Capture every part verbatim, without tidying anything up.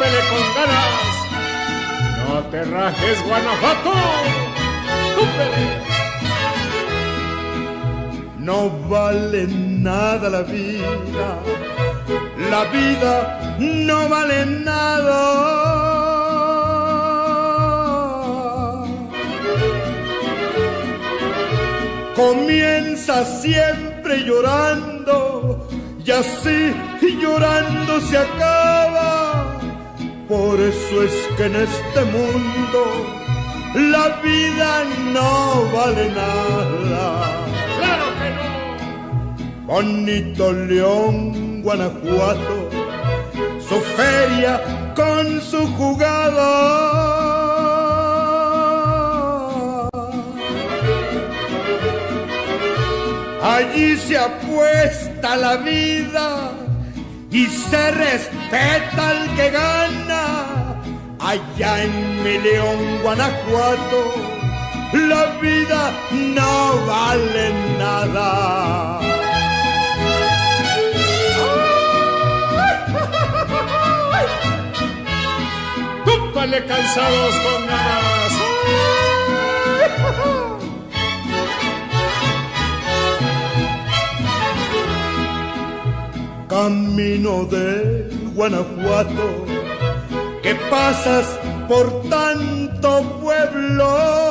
túpele con ganas. No te rajes, Guanajuato, túpele. No vale nada la vida, la vida no vale nada. Comienza siempre llorando y así llorando se acaba. Por eso es que en este mundo la vida no vale nada. ¡Claro que no! Bonito León, Guanajuato, su feria con su jugada. Allí se apuesta la vida y se respeta al que gana. Allá en mi León, Guanajuato, la vida no vale nada. ¡Túpale, cansados con ganas! Camino de Guanajuato, que pasas por tanto pueblo.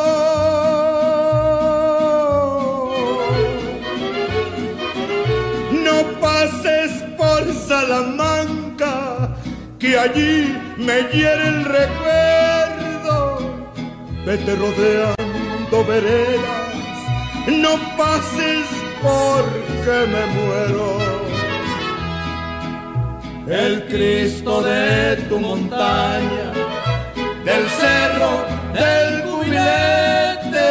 No pases por Salamanca, que allí me hiere el recuerdo. Vete rodeando veredas, no pases porque me muero. El Cristo de tu montaña, del cerro del Cubilete,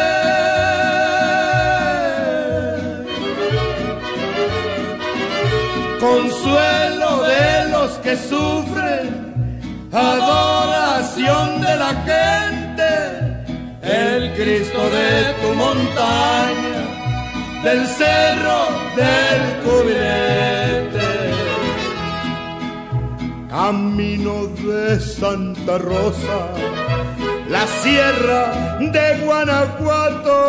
consuelo de los que sufren, adoración de la gente. El Cristo de tu montaña, del cerro del Cubilete. Camino de Santa Rosa, la sierra de Guanajuato.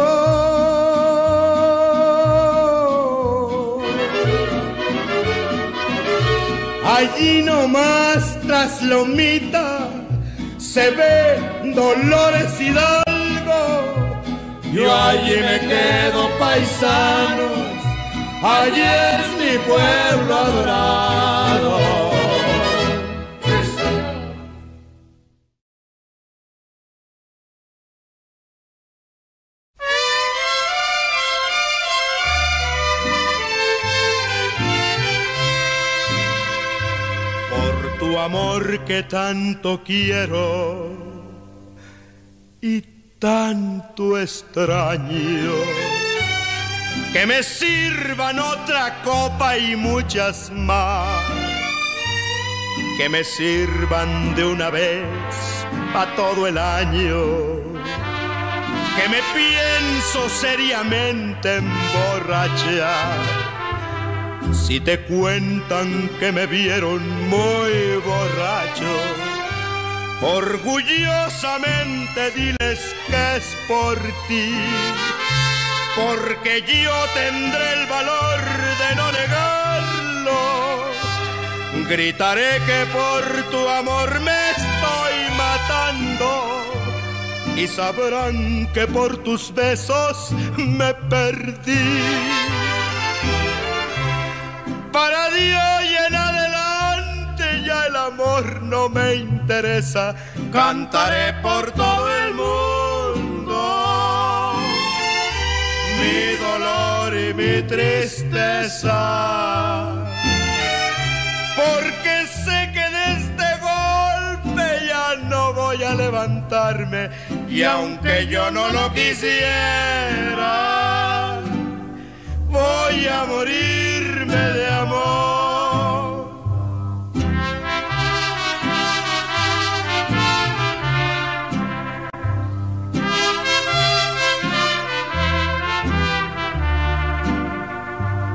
Allí nomás tras Lomita se ve Dolores Hidalgo. Yo allí me quedo, paisanos, allí es mi pueblo adorado. Amor que tanto quiero y tanto extraño, que me sirvan otra copa y muchas más, que me sirvan de una vez pa' todo el año, que me pienso seriamente emborrachar. Si te cuentan que me vieron muy borracho, orgullosamente diles que es por ti, porque yo tendré el valor de no negarlo. Gritaré que por tu amor me estoy matando y sabrán que por tus besos me perdí. Para Dios y en adelante ya el amor no me interesa. Cantaré por todo el mundo mi dolor y mi tristeza, porque sé que de este golpe ya no voy a levantarme, y aunque yo no lo quisiera, voy a morirme de amor.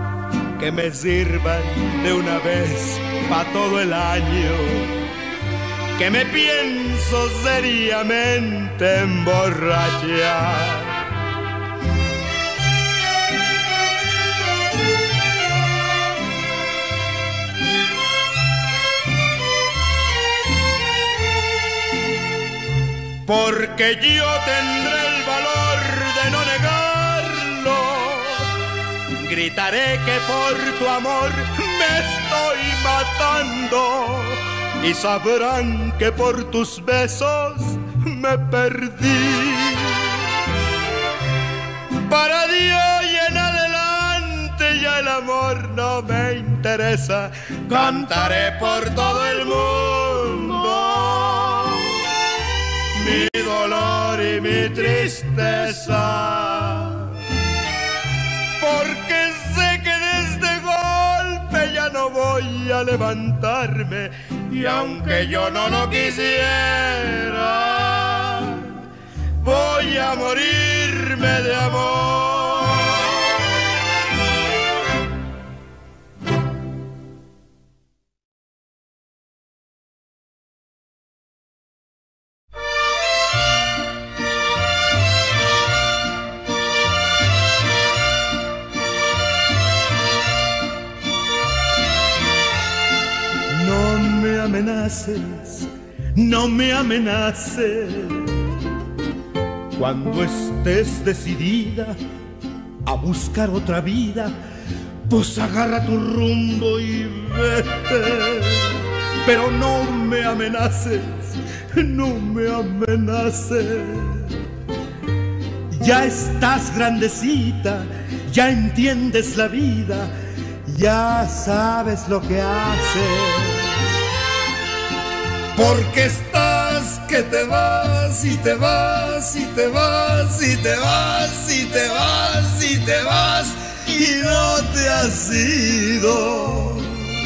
Que me sirvan de una vez pa' todo el año, que me pienso seriamente emborrachar. Porque yo tendré el valor de no negarlo. Gritaré que por tu amor me estoy matando. Y sabrán que por tus besos me perdí. Para Dios y en adelante ya el amor no me interesa. Cantaré por todo el mundo mi dolor y mi tristeza, porque sé que de este golpe ya no voy a levantarme, y aunque yo no lo quisiera, voy a morirme de amor. Amenaces, no me amenaces. Cuando estés decidida a buscar otra vida, pues agarra tu rumbo y vete. Pero no me amenaces, no me amenaces. Ya estás grandecita, ya entiendes la vida, ya sabes lo que haces. Porque estás que te vas y te vas y te vas y te vas y te vas y te vas y no te has ido.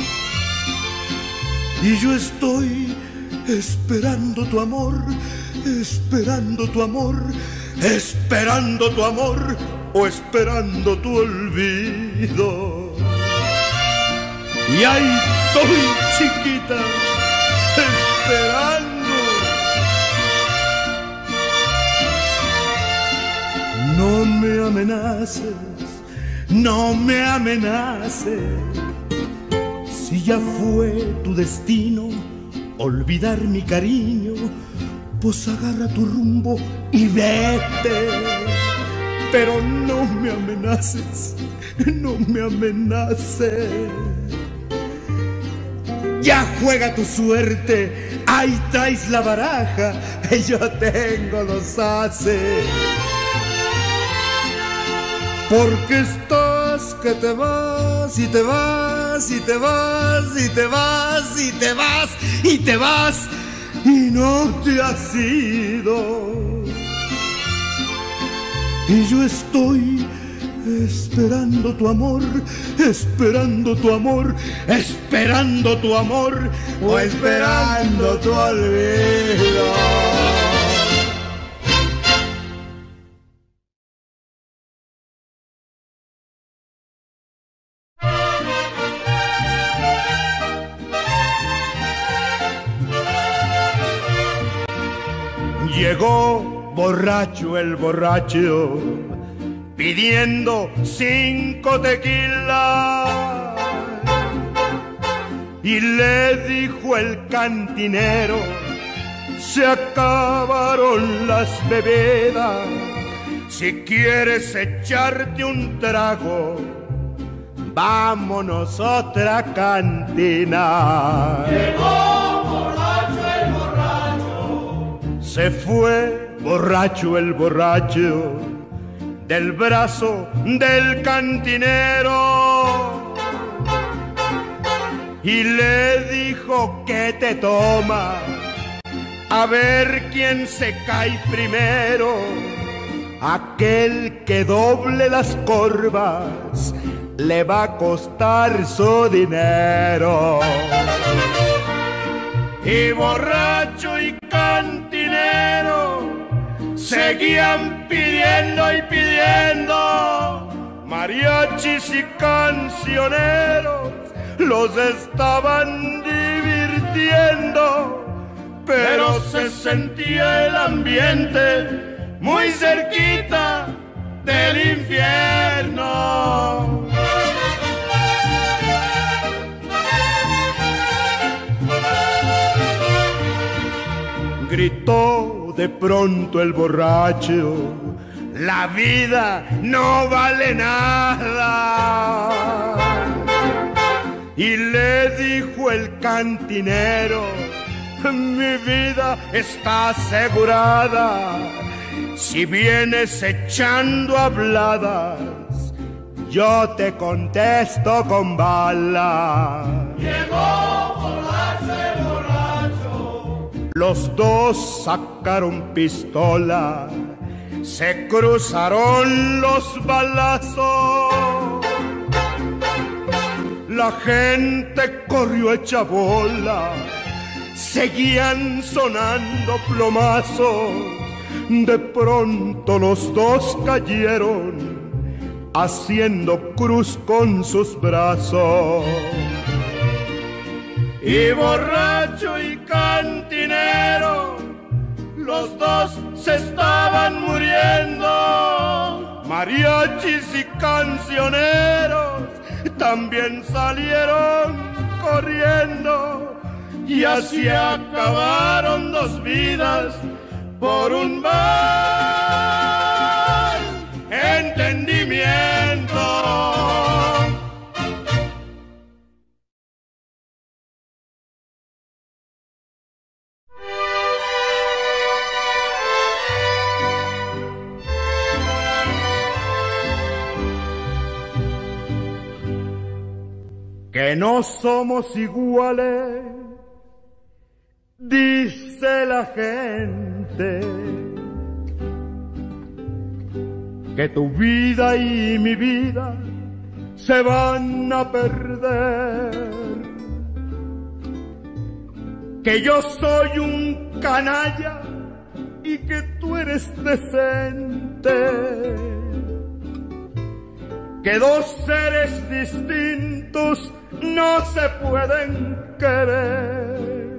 Y yo estoy esperando tu amor, esperando tu amor, esperando tu amor o esperando tu olvido. Y ahí estoy, chiquita, esperando. No me amenaces, no me amenaces. Si ya fue tu destino olvidar mi cariño, pues agarra tu rumbo y vete. Pero no me amenaces, no me amenaces. Ya juega tu suerte, ahí traes la baraja, yo tengo los ases. Porque estás que te vas y te vas y te vas y te vas y te vas y te vas y no te has ido. Y yo estoy esperando tu amor, esperando tu amor, esperando tu amor o esperando tu olvido. Llegó borracho el borracho, pidiendo cinco tequilas, y le dijo el cantinero, se acabaron las bebidas, si quieres echarte un trago, vámonos a otra cantina. Llegó borracho el borracho, se fue borracho el borracho del brazo del cantinero, y le dijo que te toma, a ver quién se cae primero. Aquel que doble las corvas le va a costar su dinero. Y borracho y cantinero seguían pidiendo y pidiendo, mariachis y cancioneros los estaban divirtiendo, pero se sentía el ambiente muy cerquita del infierno. Gritó de pronto el borracho: la vida no vale nada. Y le dijo el cantinero: mi vida está asegurada. Si vienes echando habladas, yo te contesto con bala. Llegó borracho el borracho. Los dos sacaron pistola, se cruzaron los balazos. La gente corrió hecha bola, seguían sonando plomazos. De pronto los dos cayeron, haciendo cruz con sus brazos. Y borracho y cantinero, los dos se estaban muriendo. Mariachis y cancioneros también salieron corriendo. Y así acabaron dos vidas por un mal entendimiento. Que no somos iguales, dice la gente, que tu vida y mi vida se van a perder, que yo soy un canalla y que tú eres decente, que dos seres distintos no se pueden querer.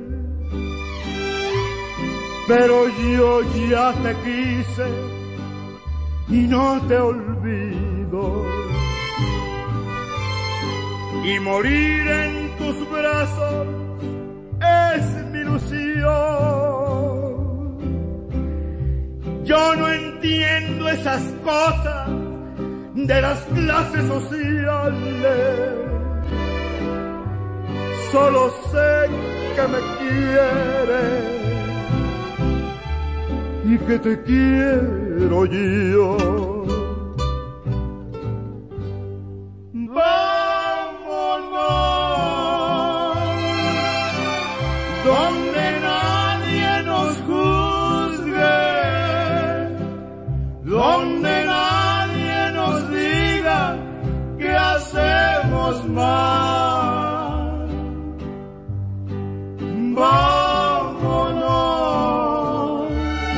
Pero yo ya te quise y no te olvido, y morir en tus brazos es mi ilusión. Yo no entiendo esas cosas de las clases sociales, solo sé que me quieres y que te quiero yo. Vámonos donde nadie nos juzgue, donde nadie nos diga que hacemos mal. Vámonos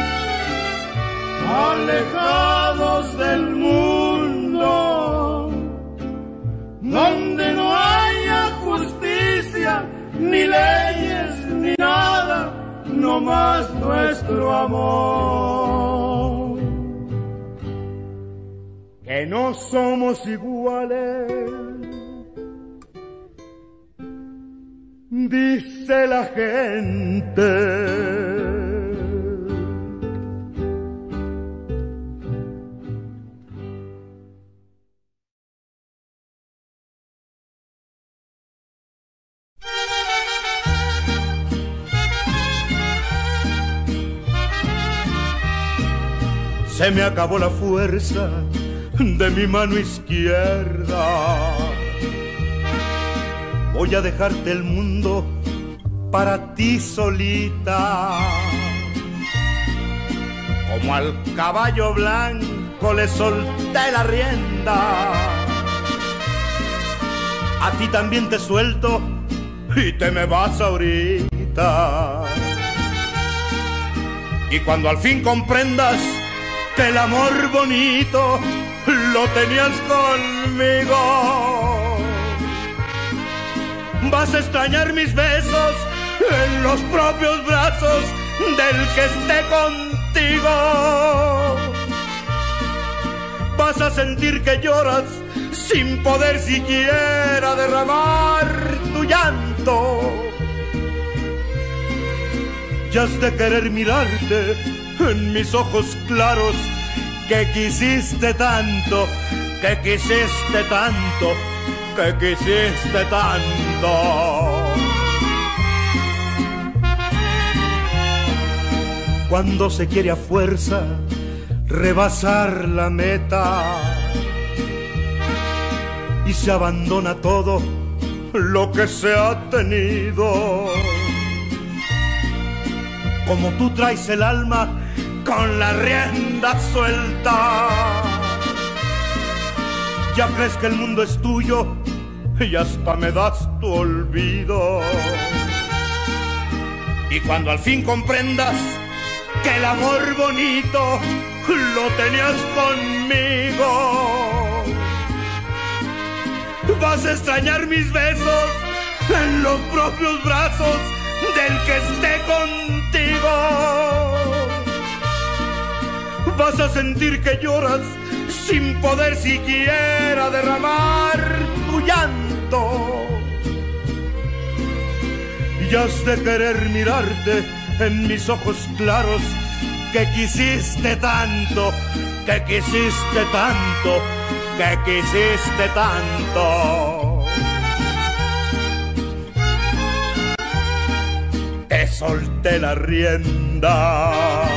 alejados del mundo, donde no haya justicia, ni leyes, ni nada, no más nuestro amor. Que no somos iguales, dice la gente. Se me acabó la fuerza de mi mano izquierda. Voy a dejarte el mundo para ti solita. Como al caballo blanco le solté la rienda, a ti también te suelto y te me vas ahorita. Y cuando al fin comprendas que el amor bonito lo tenías conmigo, vas a extrañar mis besos en los propios brazos del que esté contigo. Vas a sentir que lloras sin poder siquiera derramar tu llanto. Y has de querer mirarte en mis ojos claros, que quisiste tanto, que quisiste tanto, que quisiste tanto. Cuando se quiere a fuerza rebasar la meta y se abandona todo lo que se ha tenido. Como tú traes el alma con la rienda suelta, ya crees que el mundo es tuyo y hasta me das tu olvido. Y cuando al fin comprendas que el amor bonito lo tenías conmigo, vas a extrañar mis besos en los propios brazos del que esté contigo. Vas a sentir que lloras sin poder siquiera derramar tu llanto. Y has de querer mirarte en mis ojos claros, que quisiste tanto, que quisiste tanto, que quisiste tanto. Te solté la rienda.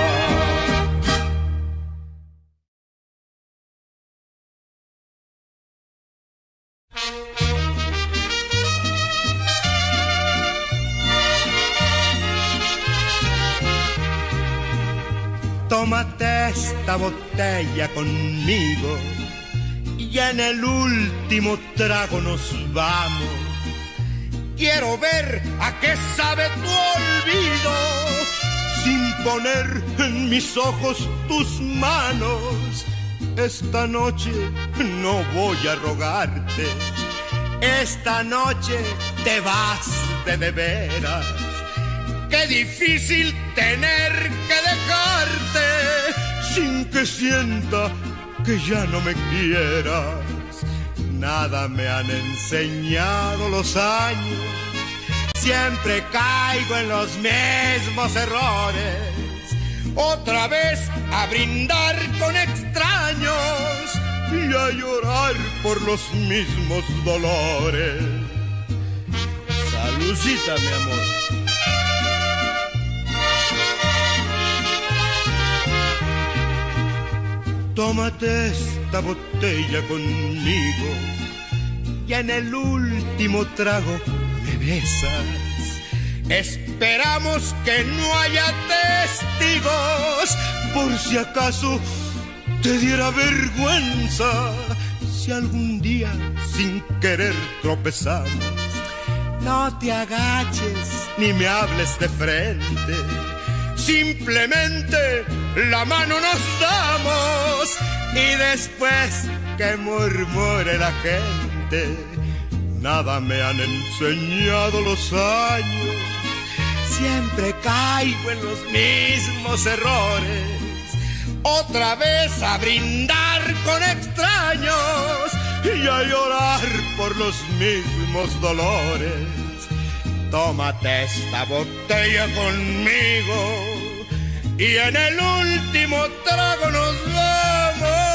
Tómate esta botella conmigo y en el último trago nos vamos. Quiero ver a qué sabe tu olvido, sin poner en mis ojos tus manos. Esta noche no voy a rogarte, esta noche te vas de de veras. Qué difícil tener que dejarte sin que sienta que ya no me quieras. Nada me han enseñado los años, siempre caigo en los mismos errores. Otra vez a brindar con extraños y a llorar por los mismos dolores. Saludcita, mi amor. Tómate esta botella conmigo y en el último trago me besas. Esperamos que no haya testigos, por si acaso te diera vergüenza si algún día sin querer tropezamos. No te agaches ni me hables de frente, simplemente la mano nos damos y después que murmure la gente. Nada me han enseñado los años, siempre caigo en los mismos errores. Otra vez a brindar con extraños y a llorar por los mismos dolores. Tómate esta botella conmigo y en el último trago nos vamos.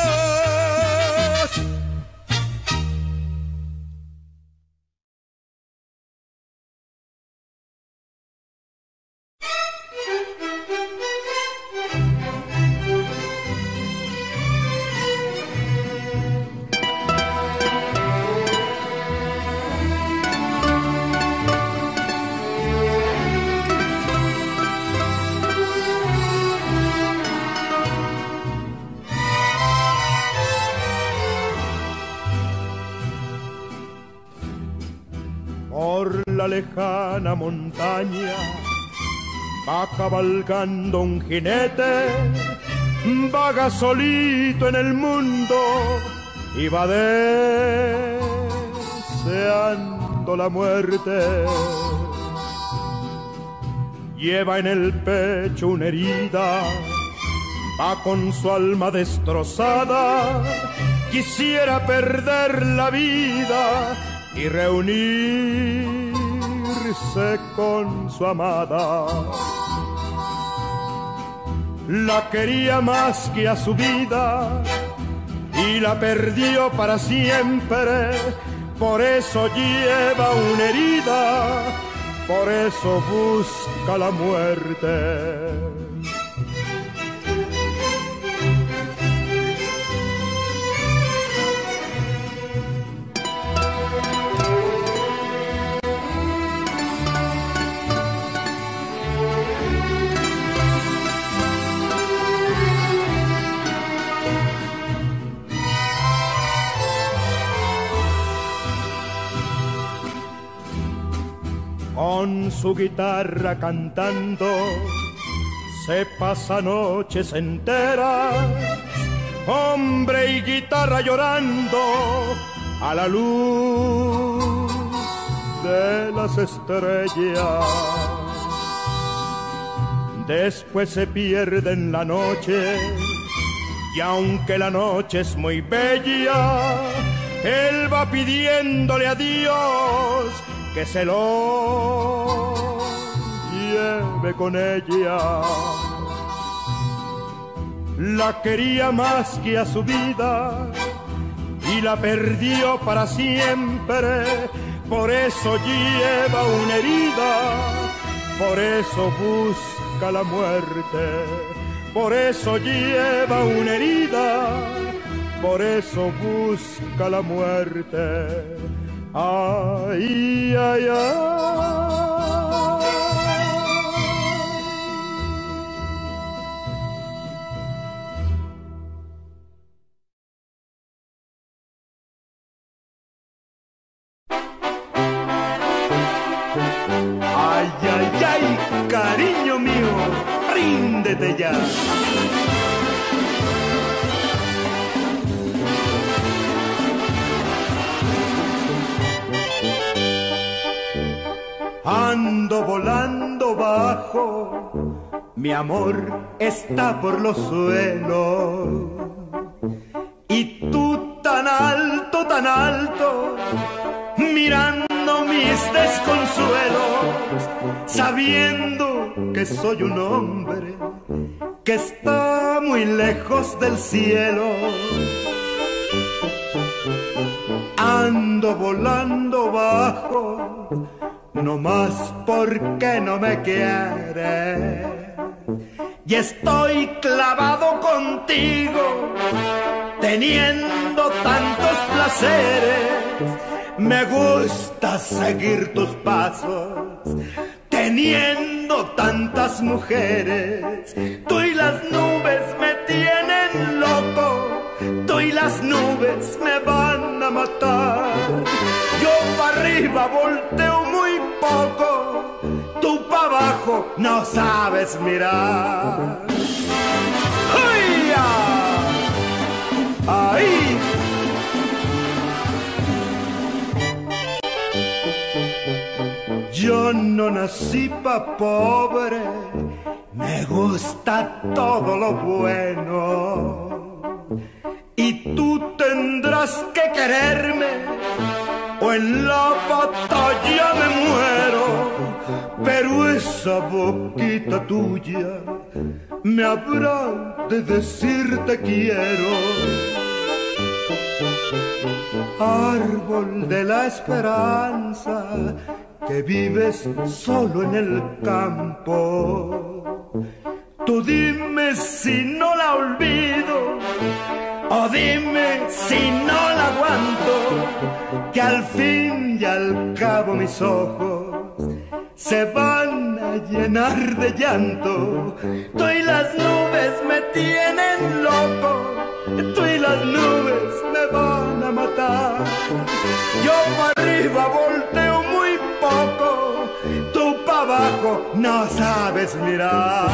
Por la lejana montaña va cabalgando un jinete, vaga solito en el mundo y va deseando la muerte. lleva en el pecho una herida, va con su alma destrozada, quisiera perder la vida y reunirse con su amada. La quería más que a su vida y la perdió para siempre, por eso lleva una herida, por eso busca la muerte. Con su guitarra cantando se pasa noches enteras, hombre y guitarra llorando a la luz de las estrellas. Después se pierde en la noche y aunque la noche es muy bella, él va pidiéndole a Dios que se lo lleve con ella. La quería más que a su vida y la perdió para siempre, por eso lleva una herida, por eso busca la muerte, por eso lleva una herida, por eso busca la muerte. Ay, ay, ay. Ay, ay, ay, cariño mío, ríndete ya. Ando volando bajo, mi amor está por los suelos. Y tú tan alto, tan alto, mirando mis desconsuelos, sabiendo que soy un hombre que está muy lejos del cielo. Ando volando bajo, no más porque no me quiere, y estoy clavado contigo, teniendo tantos placeres. Me gusta seguir tus pasos, teniendo tantas mujeres. Tú y las nubes me tienen loco, tú y las nubes me van a matar. Yo para arriba volteo muy poco, tú para abajo no sabes mirar. ¡Ay! ¡Ahí! Yo no nací pa' pobre, me gusta todo lo bueno. Y tú tendrás que quererme, o en la batalla me muero. Pero esa boquita tuya me habrá de decir te quiero. Árbol de la esperanza, que vives solo en el campo. Tú dime si no la olvido, o dime si no la aguanto, que al fin y al cabo mis ojos se van a llenar de llanto. Tú y las nubes me tienen loco, tú y las nubes me van a matar. Yo para arriba volteo muy poco, tú para abajo no sabes mirar.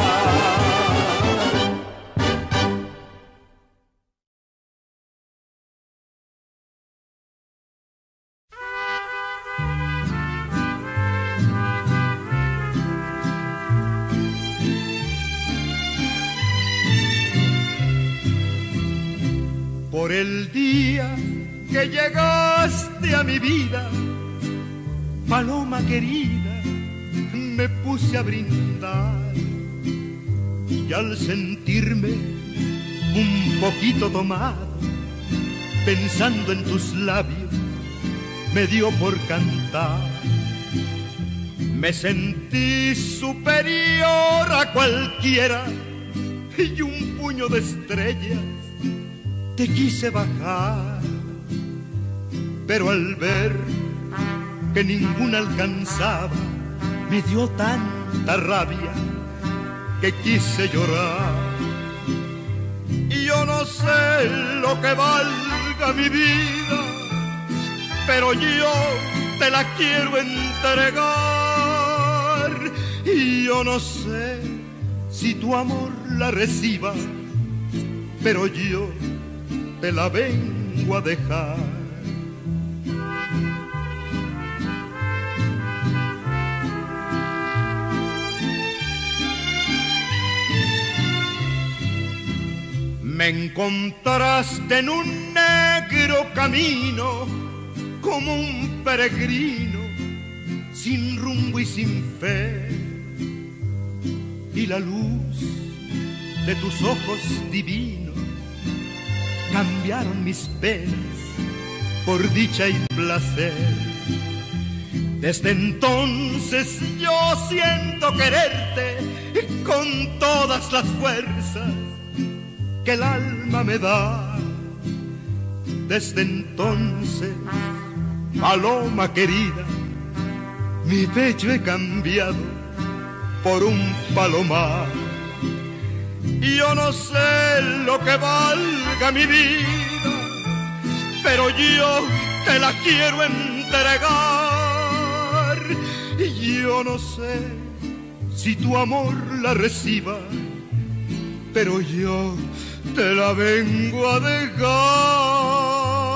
Por el día que llegaste a mi vida, paloma querida, me puse a brindar. Y al sentirme un poquito tomado, pensando en tus labios, me dio por cantar. Me sentí superior a cualquiera y un puño de estrellas te quise bajar. Pero al ver que ninguna alcanzaba, me dio tanta rabia que quise llorar. Y yo no sé lo que valga mi vida, pero yo te la quiero entregar. Y yo no sé si tu amor la reciba, pero yo te la vengo a dejar. Me encontraste en un negro camino, como un peregrino, sin rumbo y sin fe. Y la luz de tus ojos divinos cambiaron mis penas por dicha y placer. Desde entonces yo siento quererte con todas las fuerzas que el alma me da. Desde entonces, paloma querida, mi pecho he cambiado por un palomar. Y yo no sé lo que valga mi vida, pero yo te la quiero entregar. Y yo no sé si tu amor la reciba, pero yo te la vengo a dejar.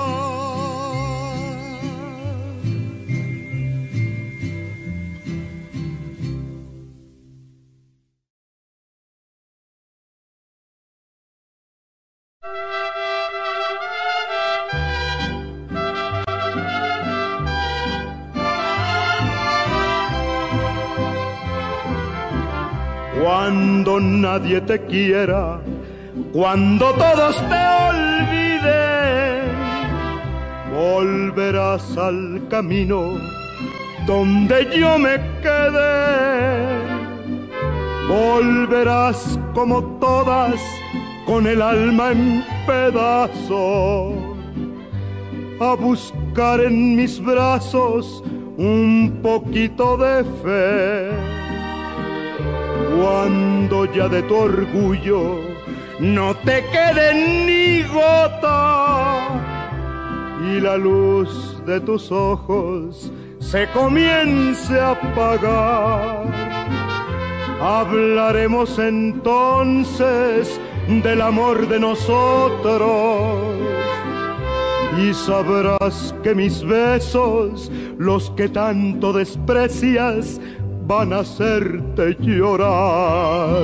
Cuando nadie te quiera, cuando todos te olviden, volverás al camino donde yo me quedé. Volverás como todas, con el alma en pedazos, a buscar en mis brazos un poquito de fe. Cuando ya de tu orgullo no te quede ni gota y la luz de tus ojos se comience a apagar, hablaremos entonces del amor de nosotros y sabrás que mis besos, los que tanto desprecias, van a hacerte llorar.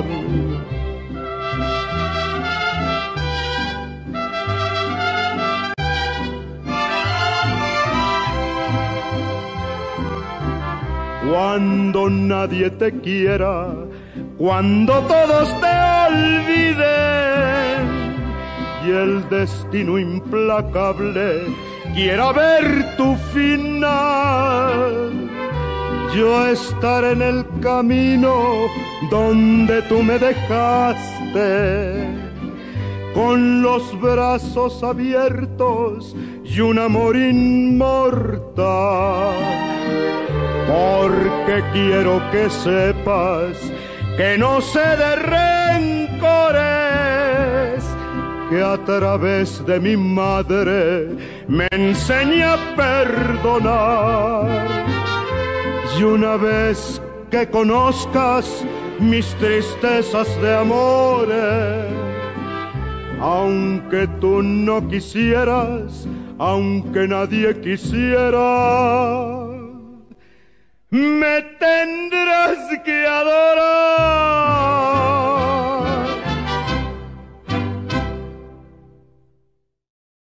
Cuando nadie te quiera, cuando todos te olviden y el destino implacable quiera ver tu final, yo estaré en el camino donde tú me dejaste, con los brazos abiertos y un amor inmortal. Porque quiero que sepas que no sé de rencores, que a través de mi madre me enseña a perdonar. Y una vez que conozcas mis tristezas de amores, aunque tú no quisieras, aunque nadie quisiera, me tendrás que adorar.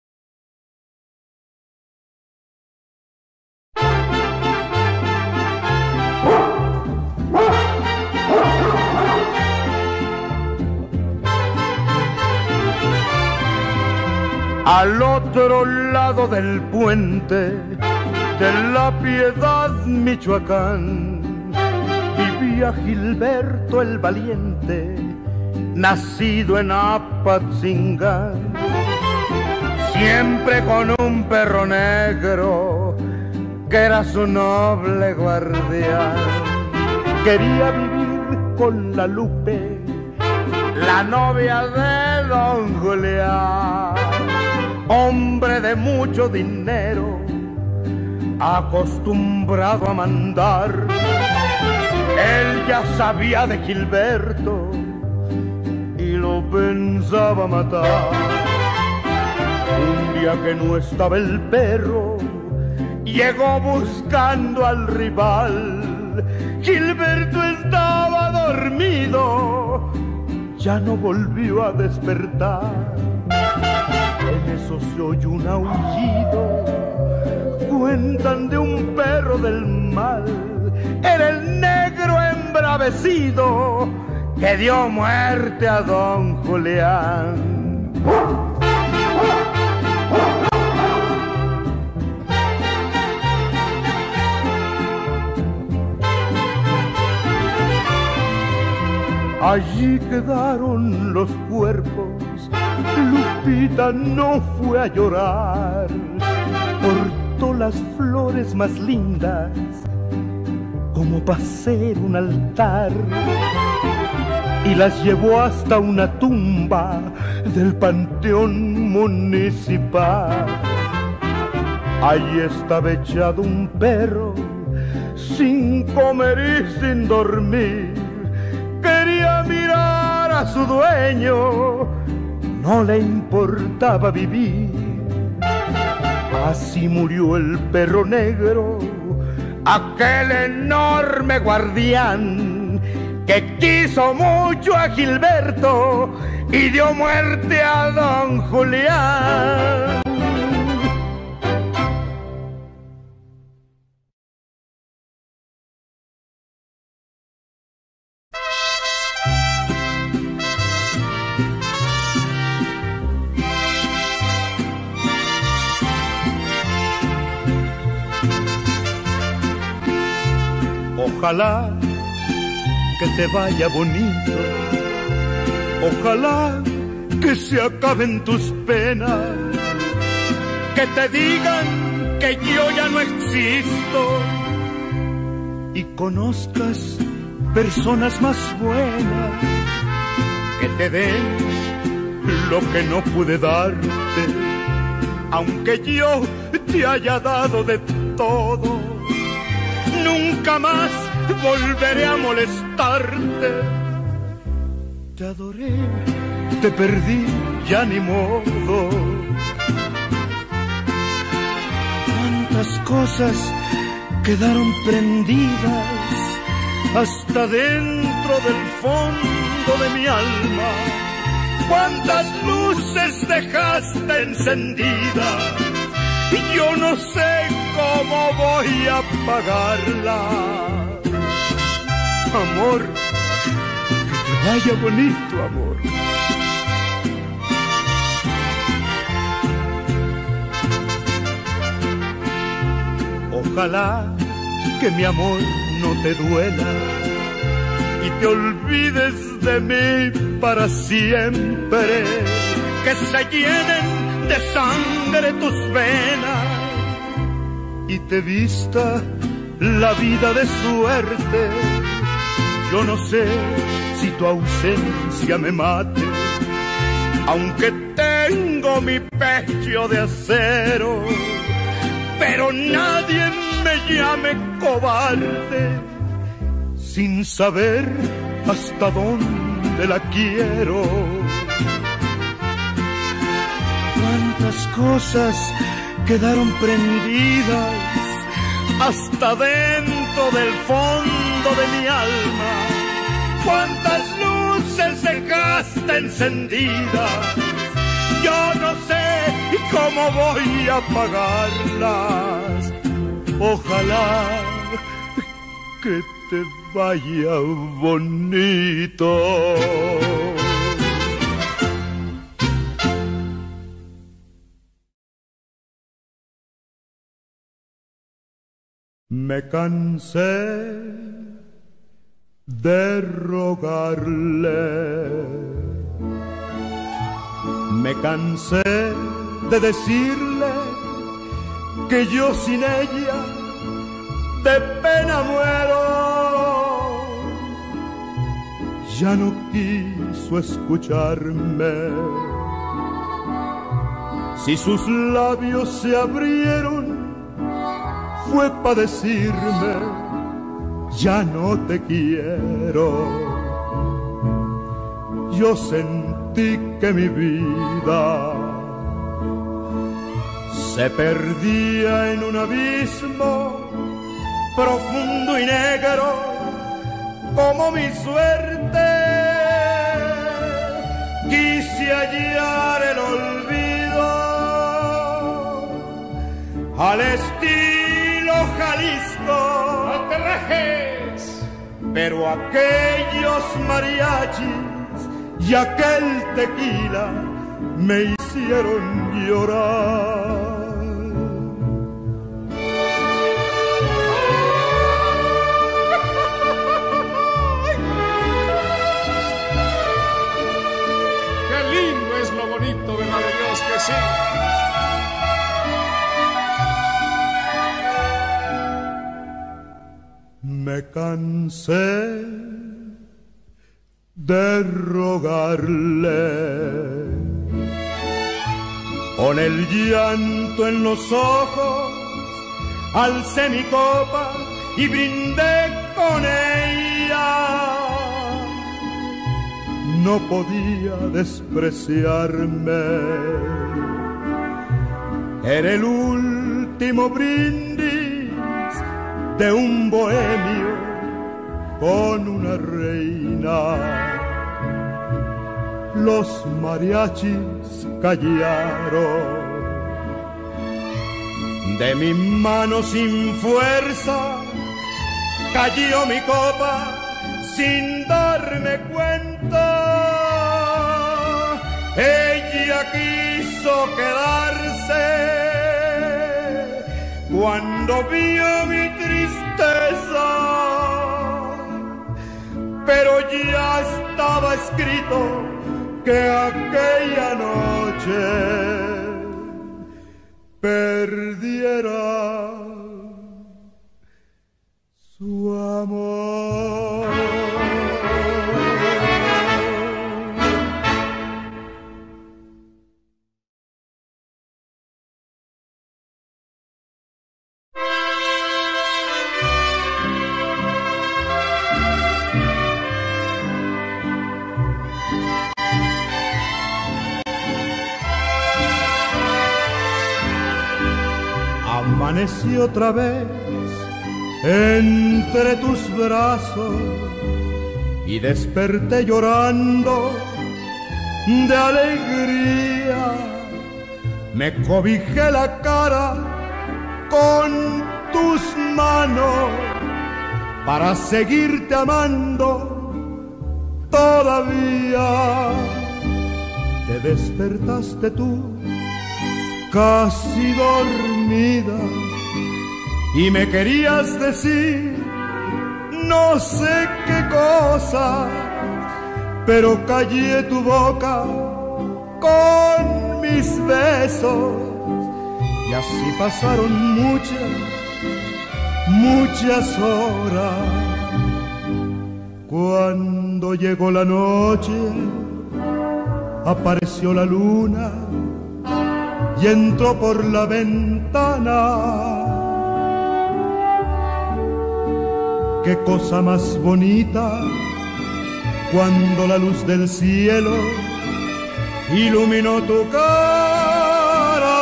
Al otro lado del puente de la Piedad, Michoacán, vivía Gilberto el Valiente, nacido en Apatzingán. Siempre con un perro negro que era su noble guardián. Quería vivir con la Lupe, la novia de don Julián. Hombre de mucho dinero, acostumbrado a mandar, él ya sabía de Gilberto y lo pensaba matar. Un día que no estaba el perro, llegó buscando al rival. Gilberto estaba dormido, ya no volvió a despertar. En eso se oyó un aullido, cuentan de un perro del mal. Era el negro embravecido que dio muerte a don Julián. Allí quedaron los cuerpos, Lupita no fue a llorar, cortó las flores más lindas como para hacer un altar y las llevó hasta una tumba del panteón municipal. Allí estaba echado un perro sin comer y sin dormir. Quería mirar a su dueño, no le importaba vivir. Así murió el perro negro, aquel enorme guardián que quiso mucho a Gilberto y dio muerte a don Julián. Ojalá que te vaya bonito, ojalá que se acaben tus penas, que te digan que yo ya no existo y conozcas personas más buenas que te den lo que no pude darte, aunque yo te haya dado de todo. Nunca más volveré a molestarte. Te adoré, te perdí, ya ni modo. Cuántas cosas quedaron prendidas hasta dentro del fondo de mi alma. Cuántas luces dejaste encendidas y yo no sé cómo voy a pagarla. Amor, que te vaya bonito, amor. Ojalá que mi amor no te duela y te olvides de mí para siempre, que se llenen de sangre tus venas y te vista la vida de suerte. Yo no sé si tu ausencia me mate, aunque tengo mi pecho de acero, pero nadie me llame cobarde sin saber hasta dónde la quiero. Cuántas cosas quedaron prendidas hasta dentro del fondo de mi alma. Cuántas luces dejaste encendidas, yo no sé cómo voy a apagarlas. Ojalá que te vaya bonito. Me cansé de rogarle, me cansé de decirle que yo sin ella de pena muero. Ya no quiso escucharme. Si sus labios se abrieron, fue pa' decirme, ya no te quiero. Yo sentí que mi vida se perdía en un abismo profundo y negro como mi suerte. Quise hallar el olvido al estilo Jalisco. ¡No te rajes! Pero aquellos mariachis y aquel tequila me hicieron llorar. ¡Qué lindo es lo bonito, verdad de Dios que sí! Me cansé de rogarle, con el llanto en los ojos, alcé mi copa y brindé con ella. No podía despreciarme, era el último brindis de un bohemio con una reina. Los mariachis callaron, de mi mano sin fuerza cayó mi copa sin darme cuenta. Ella quiso quedarse cuando vio mi tristeza, pero ya estaba escrito que aquella noche perdiera su amor. Amanecí otra vez entre tus brazos y desperté llorando de alegría. Me cobijé la cara con tus manos para seguirte amando todavía. Te despertaste tú casi dormida y me querías decir no sé qué cosa, pero callé tu boca con mis besos y así pasaron muchas, muchas horas. Cuando llegó la noche, apareció la luna y entró por la ventana. Qué cosa más bonita cuando la luz del cielo iluminó tu cara.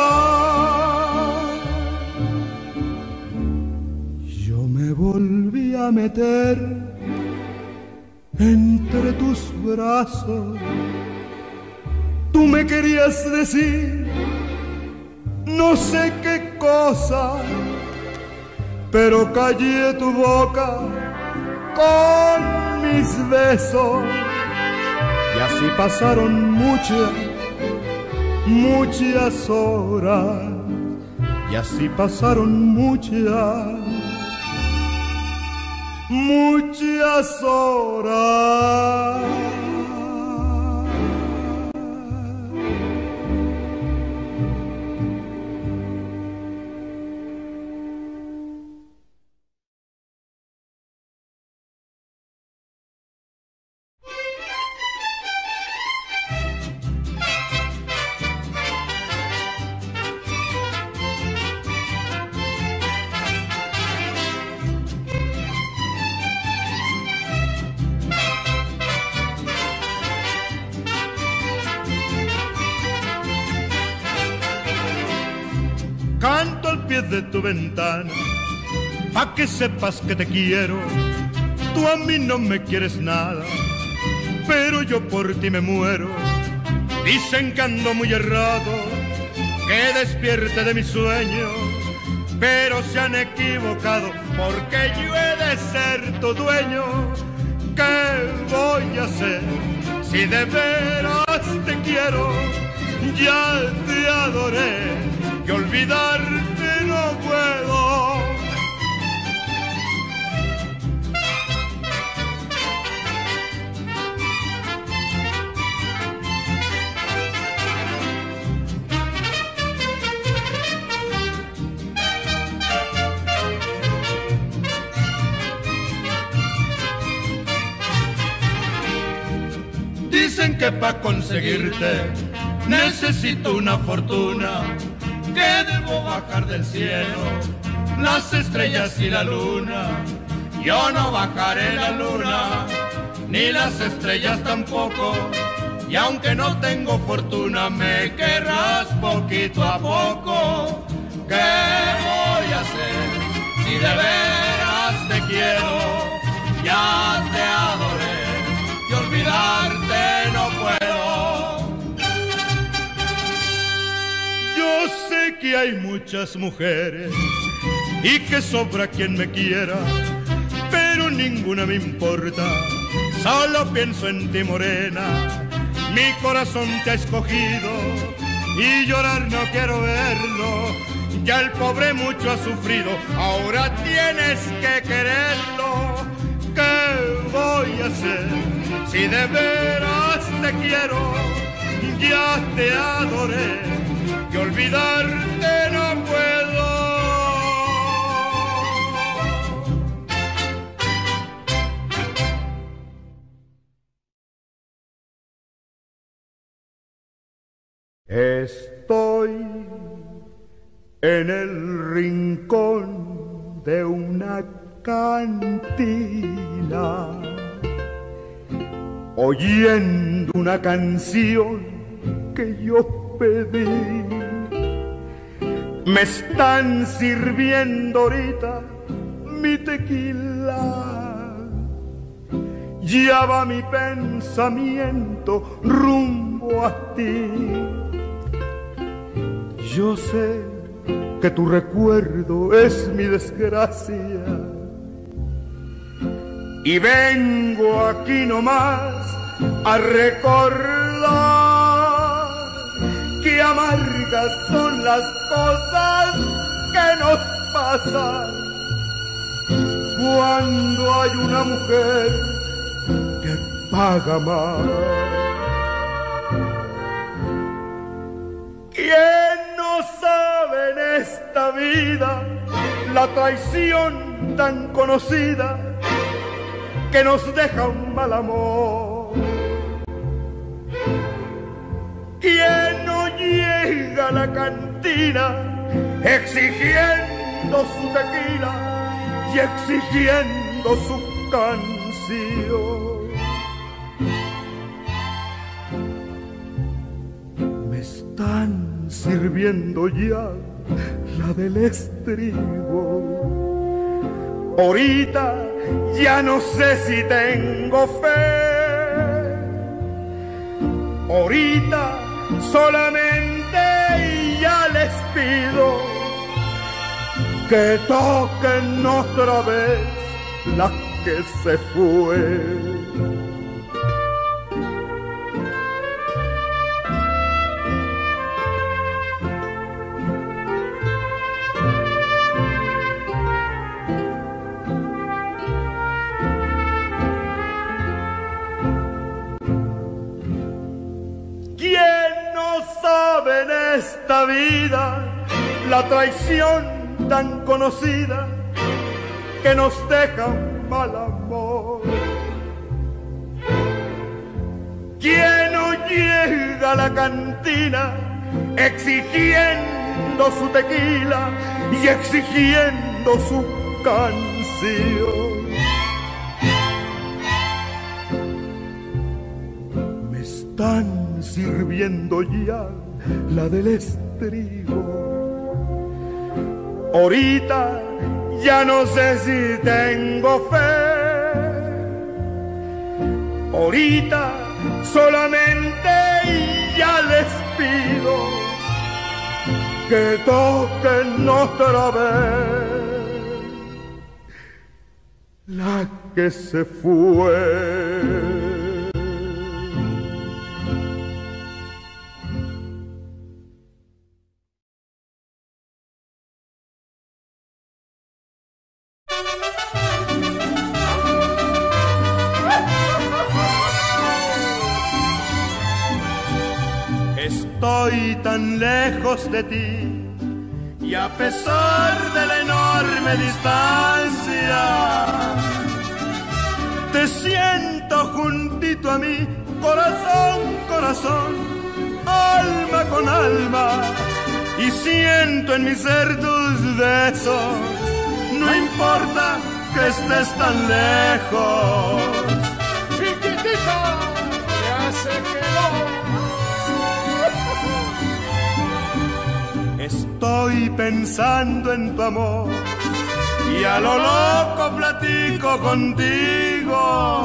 Yo me volví a meter entre tus brazos. Tú me querías decir no sé qué cosa, pero callé tu boca con mis besos y así pasaron muchas, muchas horas y así pasaron muchas, muchas horas. Canto al pie de tu ventana, pa' que sepas que te quiero. Tú a mí no me quieres nada, pero yo por ti me muero. Dicen que ando muy errado, que despierte de mi sueño, pero se han equivocado, porque yo he de ser tu dueño. ¿Qué voy a hacer si de veras te quiero? Ya te adoré y olvidarte no puedo. Dicen que para conseguirte necesito una fortuna, que debo bajar del cielo las estrellas y la luna. Yo no bajaré la luna, ni las estrellas tampoco, y aunque no tengo fortuna me querrás poquito a poco. ¿Qué voy a hacer si de veras te quiero? Ya te adoré y olvidarte no puedo. Yo sé que hay muchas mujeres y que sobra quien me quiera, pero ninguna me importa, solo pienso en ti, morena. Mi corazón te ha escogido y llorar no quiero verlo. Ya el pobre mucho ha sufrido, ahora tienes que quererlo. ¿Qué voy a hacer si de veras te quiero? Ya te adoré y olvidarte no puedo. Estoy en el rincón de una cantina, oyendo una canción que yo pedí. Me están sirviendo ahorita mi tequila, ya va mi pensamiento rumbo a ti. Yo sé que tu recuerdo es mi desgracia y vengo aquí nomás a recordar que amargas son las cosas que nos pasan cuando hay una mujer que paga más. ¿Quién no sabe en esta vida la traición tan conocida que nos deja un mal amor? ¿Quién no llega a la cantina exigiendo su tequila y exigiendo su canción? Me están sirviendo ya la del estribo. Ahorita ya no sé si tengo fe. Ahorita solamente ya les pido que toquen otra vez la que se fue. esta vida, la traición tan conocida que nos deja un mal amor. ¿Quién no llega a la cantina exigiendo su tequila y exigiendo su canción? Me están sirviendo ya la del estribo. Ahorita ya no sé si tengo fe. Ahorita solamente ya les pido que toquen otra vez la que se fue. Estoy tan lejos de ti y a pesar de la enorme distancia te siento juntito a mí, corazón, corazón, alma con alma, y siento en mi ser tus besos, no importa que estés tan lejos. Chiquitita, ya se quedó. Estoy pensando en tu amor y a lo loco platico contigo.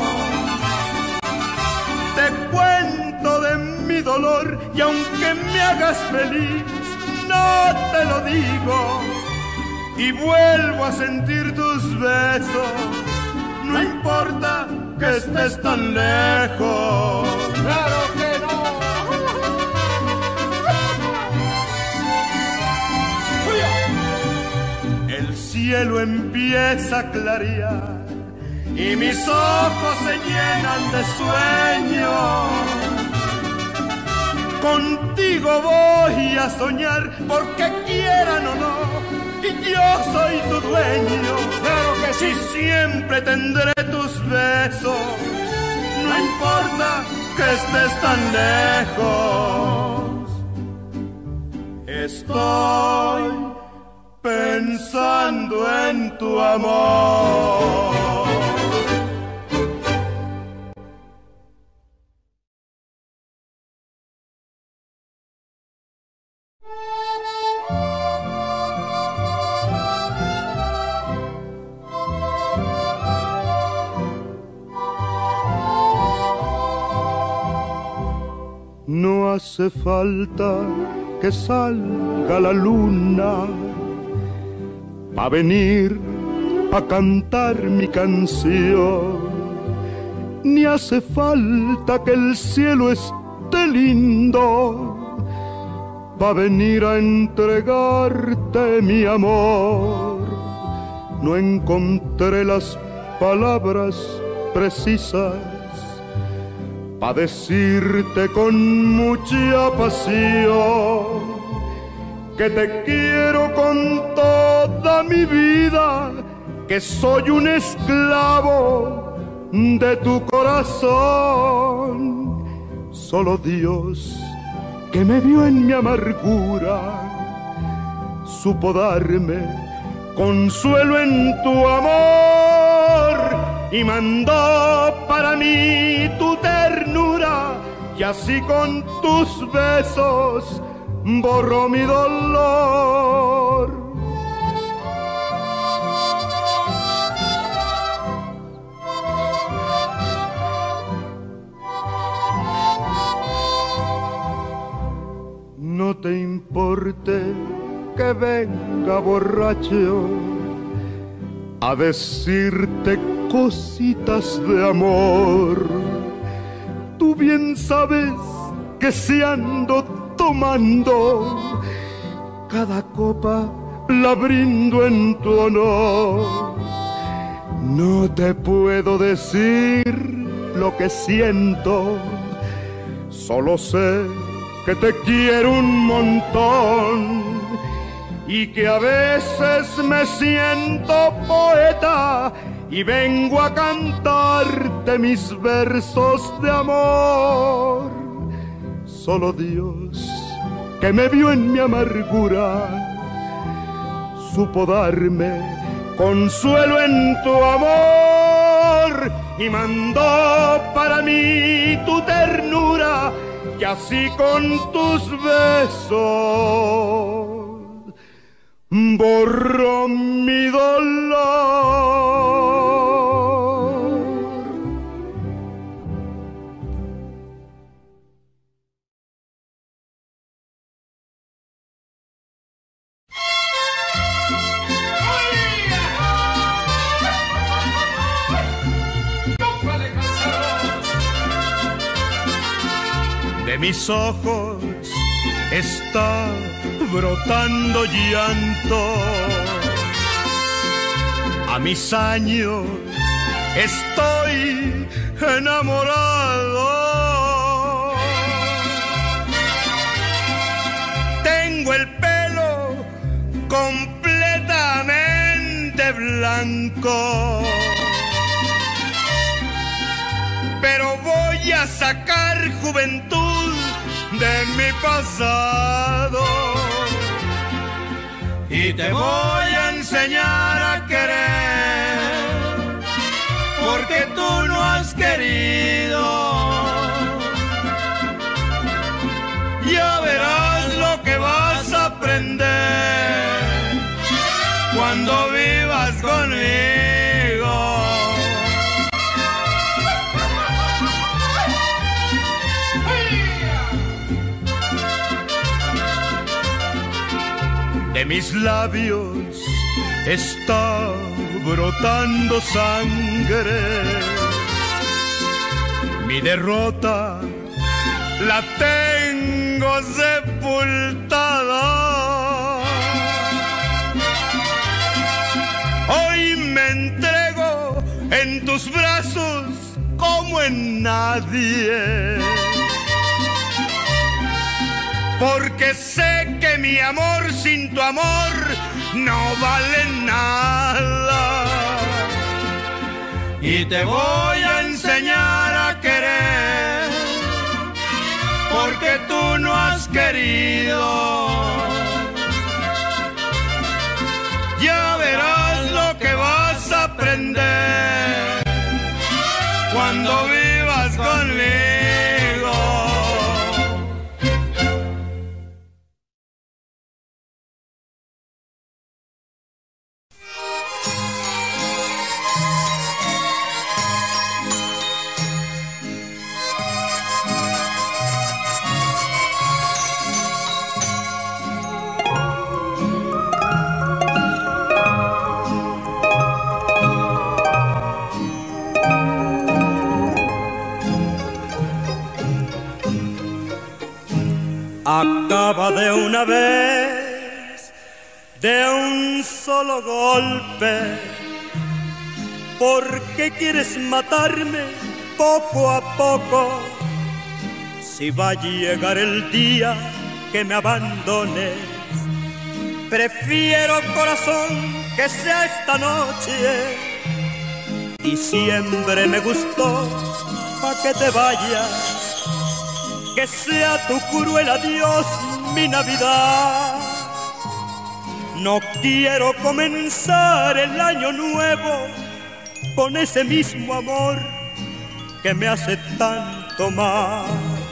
Te cuento de mi dolor y aunque me hagas feliz, no te lo digo. Y vuelvo a sentir tus besos, no importa que estés tan lejos. ¡Claro que no! El cielo empieza a clarear y mis ojos se llenan de sueño. Contigo voy a soñar porque quieran o no, y yo soy tu dueño. ¡Claro que sí! Y siempre tendré tus besos, no importa que estés tan lejos. Estoy pensando en tu amor. No hace falta que salga la luna a venir a cantar mi canción, ni hace falta que el cielo esté lindo pa' venir a entregarte mi amor. No encontré las palabras precisas pa' decirte con mucha pasión que te quiero con toda mi vida, que soy un esclavo de tu corazón. Solo Dios, que me vio en mi amargura, supo darme consuelo en tu amor y mandó para mí tu ternura, y así con tus besos borró mi dolor. No te importe que venga borracho a decirte cositas de amor. Tú bien sabes que si ando tomando, cada copa la brindo en tu honor. No te puedo decir lo que siento, solo sé que te quiero un montón y que a veces me siento poeta y vengo a cantarte mis versos de amor. Solo Dios, que me vio en mi amargura, supo darme consuelo en tu amor y mandó para mí tu ternura, que así con tus besos borró mi dolor. De mis ojos está brotando llanto, a mis años estoy enamorado. Tengo el pelo completamente blanco, pero voy a sacar juventud de mi pasado y te voy a enseñar a querer, porque tú no has querido. Ya verás lo que vas a aprender cuando vivas conmigo. De mis labios está brotando sangre, mi derrota la tengo sepultada. Hoy me entrego en tus brazos como en nadie, porque sé que mi amor sin tu amor no vale nada. Y te voy a enseñar a querer, porque tú no has querido. Ya verás lo que vas a aprender cuando vivas conmigo. Acaba de una vez, de un solo golpe. ¿Por qué quieres matarme poco a poco? Si va a llegar el día que me abandones, prefiero, corazón, que sea esta noche. Diciembre me gustó, pa' que te vayas, que sea tu cruel adiós mi Navidad. No quiero comenzar el año nuevo con ese mismo amor que me hace tanto mal.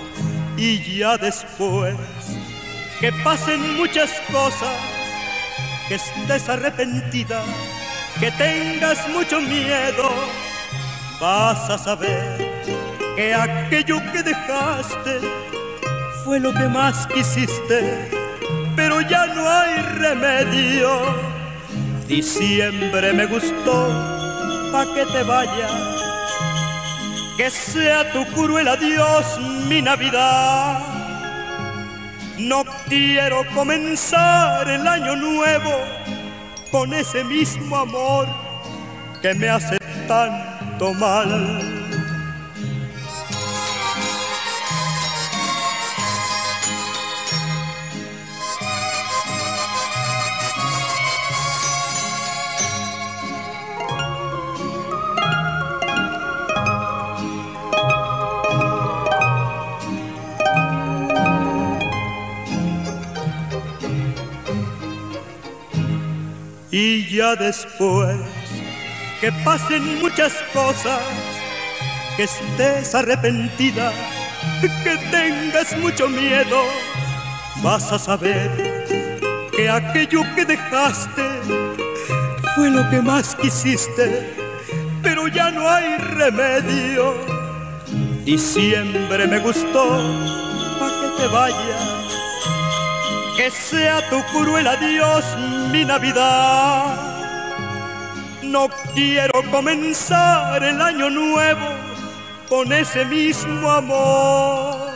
Y ya después que pasen muchas cosas, que estés arrepentida, que tengas mucho miedo, vas a saber que aquello que dejaste fue lo que más quisiste, pero ya no hay remedio. Diciembre me gustó, pa' que te vayas, que sea tu cruel adiós mi Navidad. No quiero comenzar el año nuevo con ese mismo amor que me hace tanto mal. ya después que pasen muchas cosas, que estés arrepentida, que tengas mucho miedo, vas a saber que aquello que dejaste fue lo que más quisiste, pero ya no hay remedio. Diciembre me gustó, pa' que te vayas, que sea tu cruel adiós mi Navidad. No quiero comenzar el año nuevo con ese mismo amor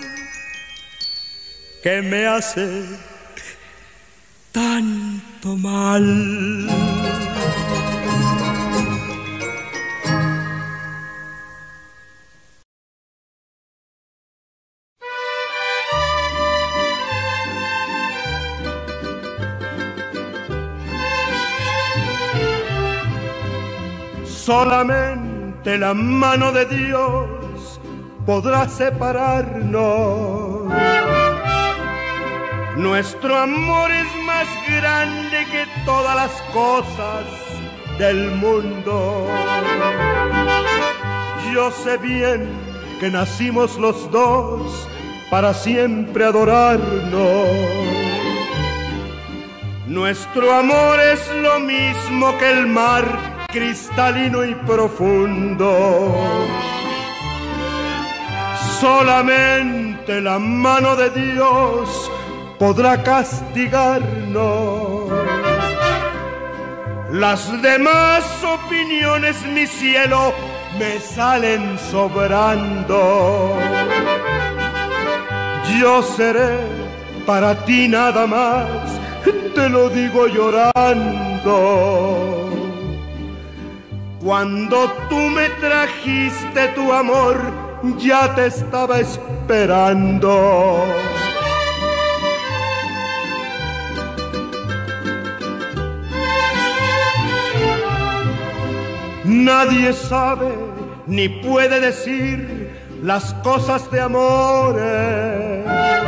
que me hace tanto mal. Solamente la mano de Dios podrá separarnos. Nuestro amor es más grande que todas las cosas del mundo. Yo sé bien que nacimos los dos para siempre adorarnos. Nuestro amor es lo mismo que el mar, cristalino y profundo. Solamente la mano de Dios podrá castigarnos. Las demás opiniones, mi cielo, me salen sobrando. Yo seré para ti nada más, te lo digo llorando. Cuando tú me trajiste tu amor, ya te estaba esperando. Nadie sabe ni puede decir las cosas de amores,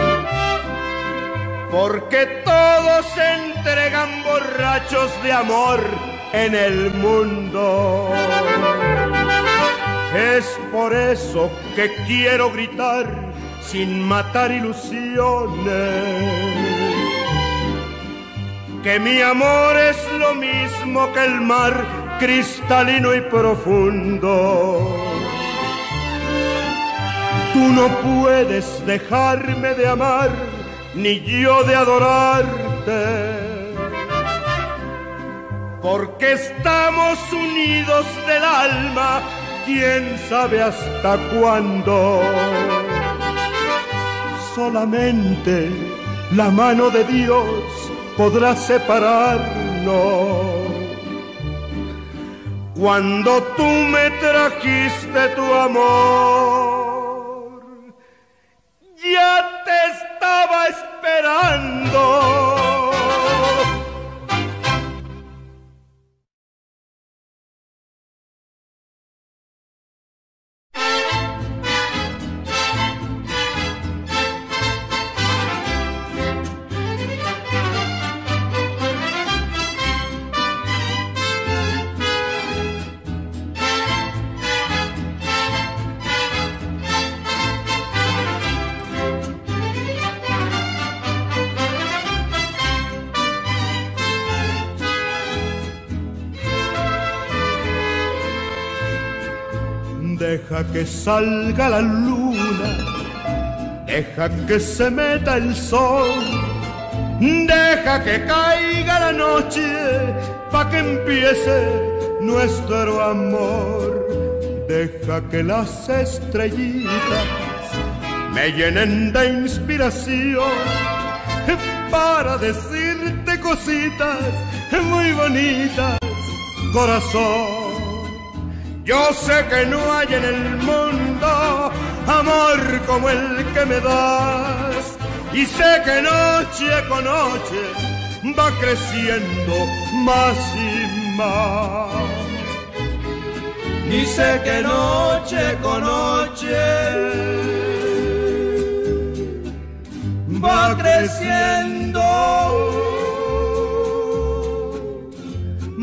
porque todos se entregan borrachos de amor en el mundo. Es por eso que quiero gritar sin matar ilusiones, que mi amor es lo mismo que el mar, cristalino y profundo. Tú no puedes dejarme de amar, ni yo de adorarte, porque estamos unidos del alma, quién sabe hasta cuándo. Solamente la mano de Dios podrá separarnos. Cuando tú me trajiste tu amor, ya te estaba esperando. Deja que salga la luna, deja que se meta el sol, deja que caiga la noche pa' que empiece nuestro amor. Deja que las estrellitas me llenen de inspiración para decirte cositas muy bonitas, corazón. Yo sé que no hay en el mundo amor como el que me das, y sé que noche con noche va creciendo más y más. Y sé que noche con noche va creciendo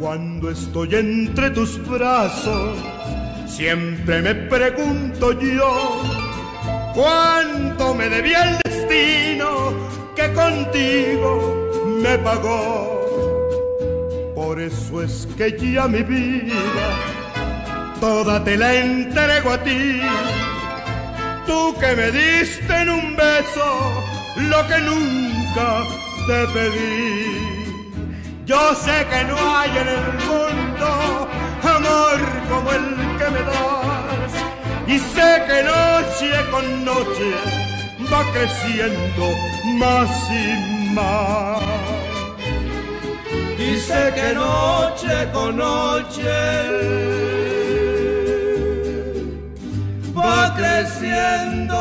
Cuando estoy entre tus brazos, siempre me pregunto yo, ¿cuánto me debía el destino que contigo me pagó? Por eso es que ya mi vida toda te la entrego a ti. Tú que me diste en un beso lo que nunca te pedí. Yo sé que no hay en el mundo amor como el que me das, y sé que noche con noche va creciendo más y más. Y sé que noche con noche va creciendo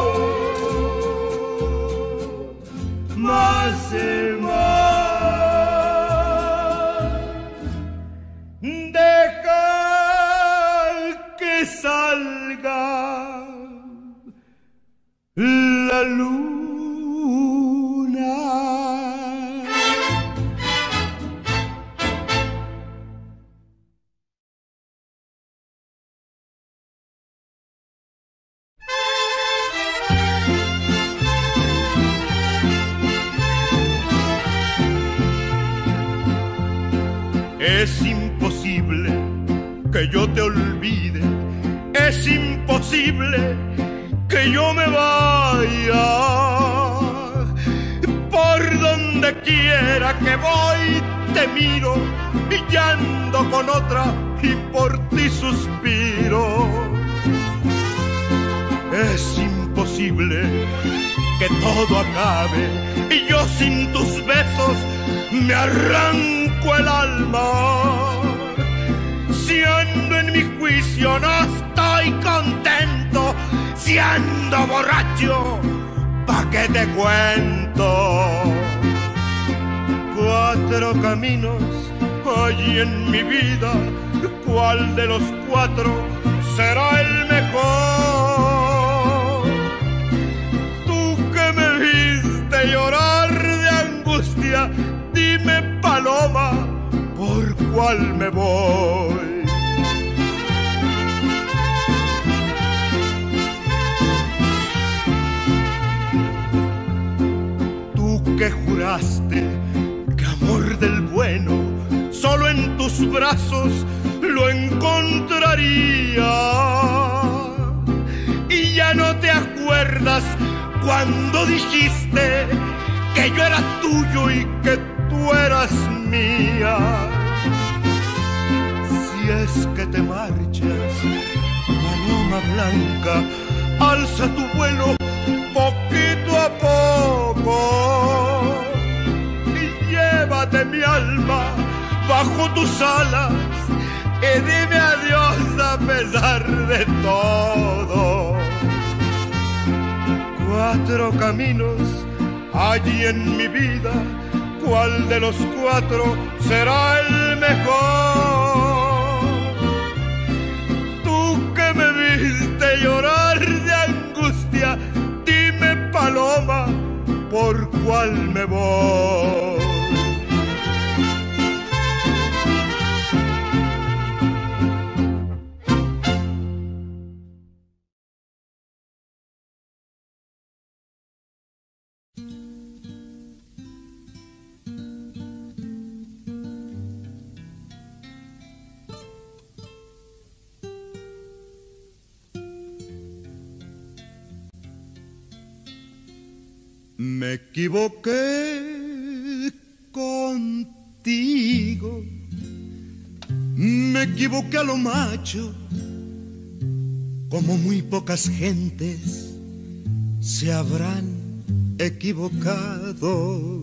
más y más. Salga la luna. Es imposible que yo te olvide. Es imposible que yo me vaya. Por donde quiera que voy te miro y ya ando con otra y por ti suspiro. Es imposible que todo acabe y yo sin tus besos me arranco el alma. Si ando en mi juicio no estoy contento, si ando borracho, ¿pa' qué te cuento? Cuatro caminos hay en mi vida, ¿cuál de los cuatro será el mejor? Tú que me viste llorar de angustia, dime, paloma, ¿por cuál me voy? Que juraste que amor del bueno solo en tus brazos lo encontraría, y ya no te acuerdas cuando dijiste que yo era tuyo y que tú eras mía. Si es que te marchas, paloma blanca, alza tu vuelo poquito a poco y llévate mi alma bajo tus alas y dime adiós a pesar de todo. Cuatro caminos hay en mi vida, ¿cuál de los cuatro será el mejor? Tú que me viste llorar de angustia, dime, paloma, ¿por cuál me voy? Me equivoqué contigo, me equivoqué a lo macho, como muy pocas gentes se habrán equivocado.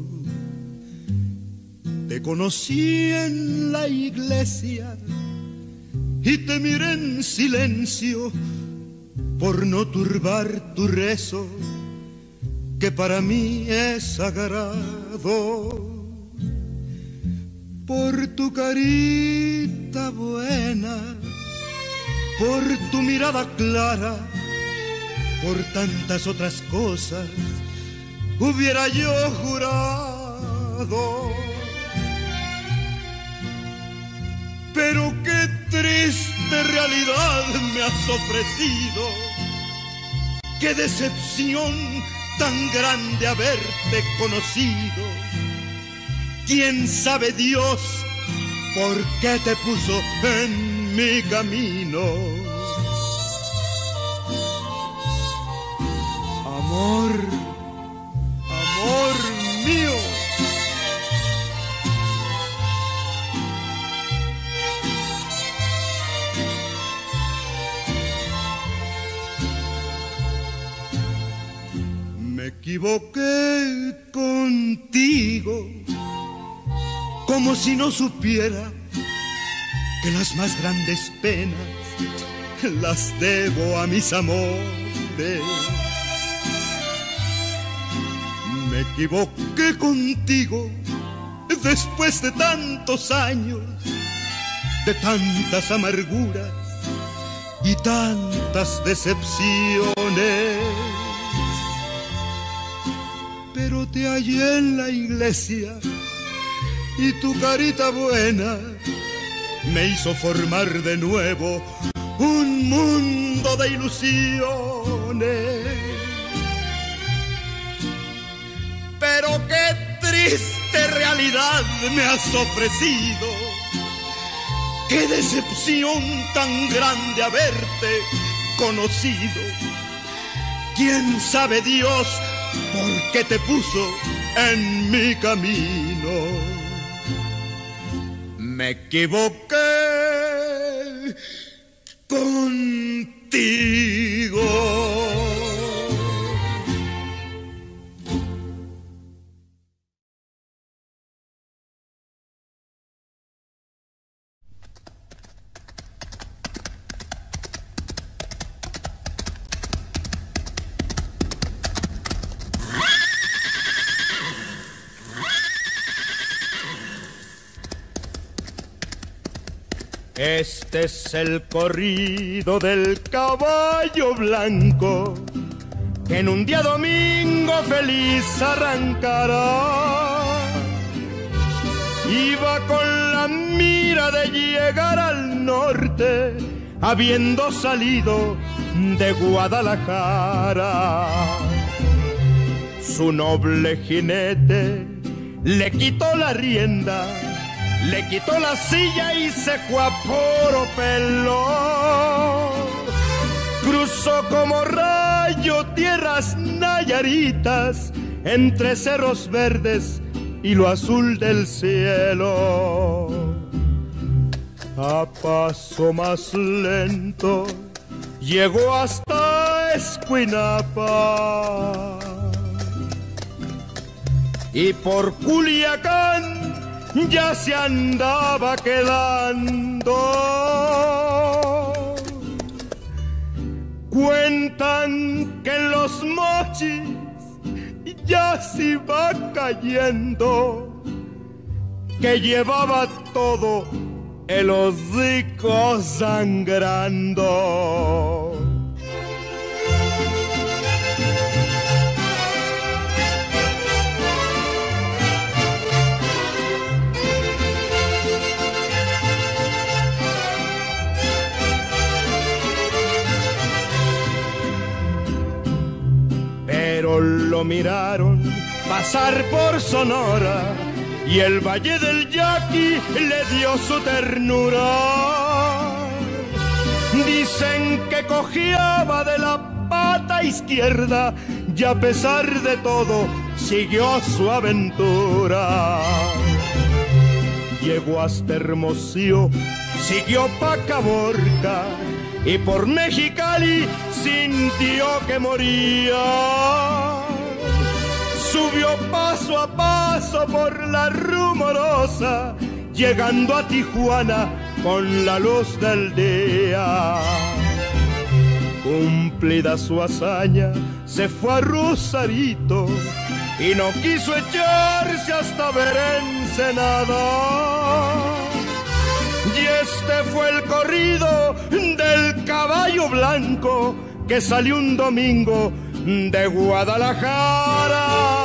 Te conocí en la iglesia y te miré en silencio por no turbar tu rezo, que para mí es sagrado. Por tu carita buena, por tu mirada clara, por tantas otras cosas hubiera yo jurado triste realidad me has ofrecido. Qué decepción tan grande haberte conocido. ¿Quién sabe Dios por qué te puso en mi camino? Amor, amor mío. Me equivoqué contigo, como si no supiera que las más grandes penas las debo a mis amores. Me equivoqué contigo después de tantos años, de tantas amarguras y tantas decepciones. Pero te hallé en la iglesia y tu carita buena me hizo formar de nuevo un mundo de ilusiones. Pero qué triste realidad me has ofrecido. Qué decepción tan grande haberte conocido. ¿Quién sabe Dios por qué te puso en mi camino? Me equivoqué contigo. Este es el corrido del caballo blanco, que en un día domingo feliz arrancará. Iba con la mira de llegar al norte, habiendo salido de Guadalajara. Su noble jinete le quitó la rienda, le quitó la silla y se fue a puro pelo. Cruzó como rayo tierras nayaritas, entre cerros verdes y lo azul del cielo. A paso más lento llegó hasta Escuinapa, y por Culiacán ya se andaba quedando. Cuentan que en los mochis ya se iba cayendo, que llevaba todo el hocico sangrando. Pero lo miraron pasar por Sonora y el Valle del Yaqui le dio su ternura. Dicen que cojeaba de la pata izquierda y a pesar de todo siguió su aventura. Llegó hasta Hermosillo, siguió pa' Caborca y por Mexicali sintió que moría. Subió paso a paso por la Rumorosa, llegando a Tijuana con la luz del día. Cumplida su hazaña, se fue a Rosarito y no quiso echarse hasta ver Ensenada. Y este fue el corrido del caballo blanco que salió un domingo de Guadalajara.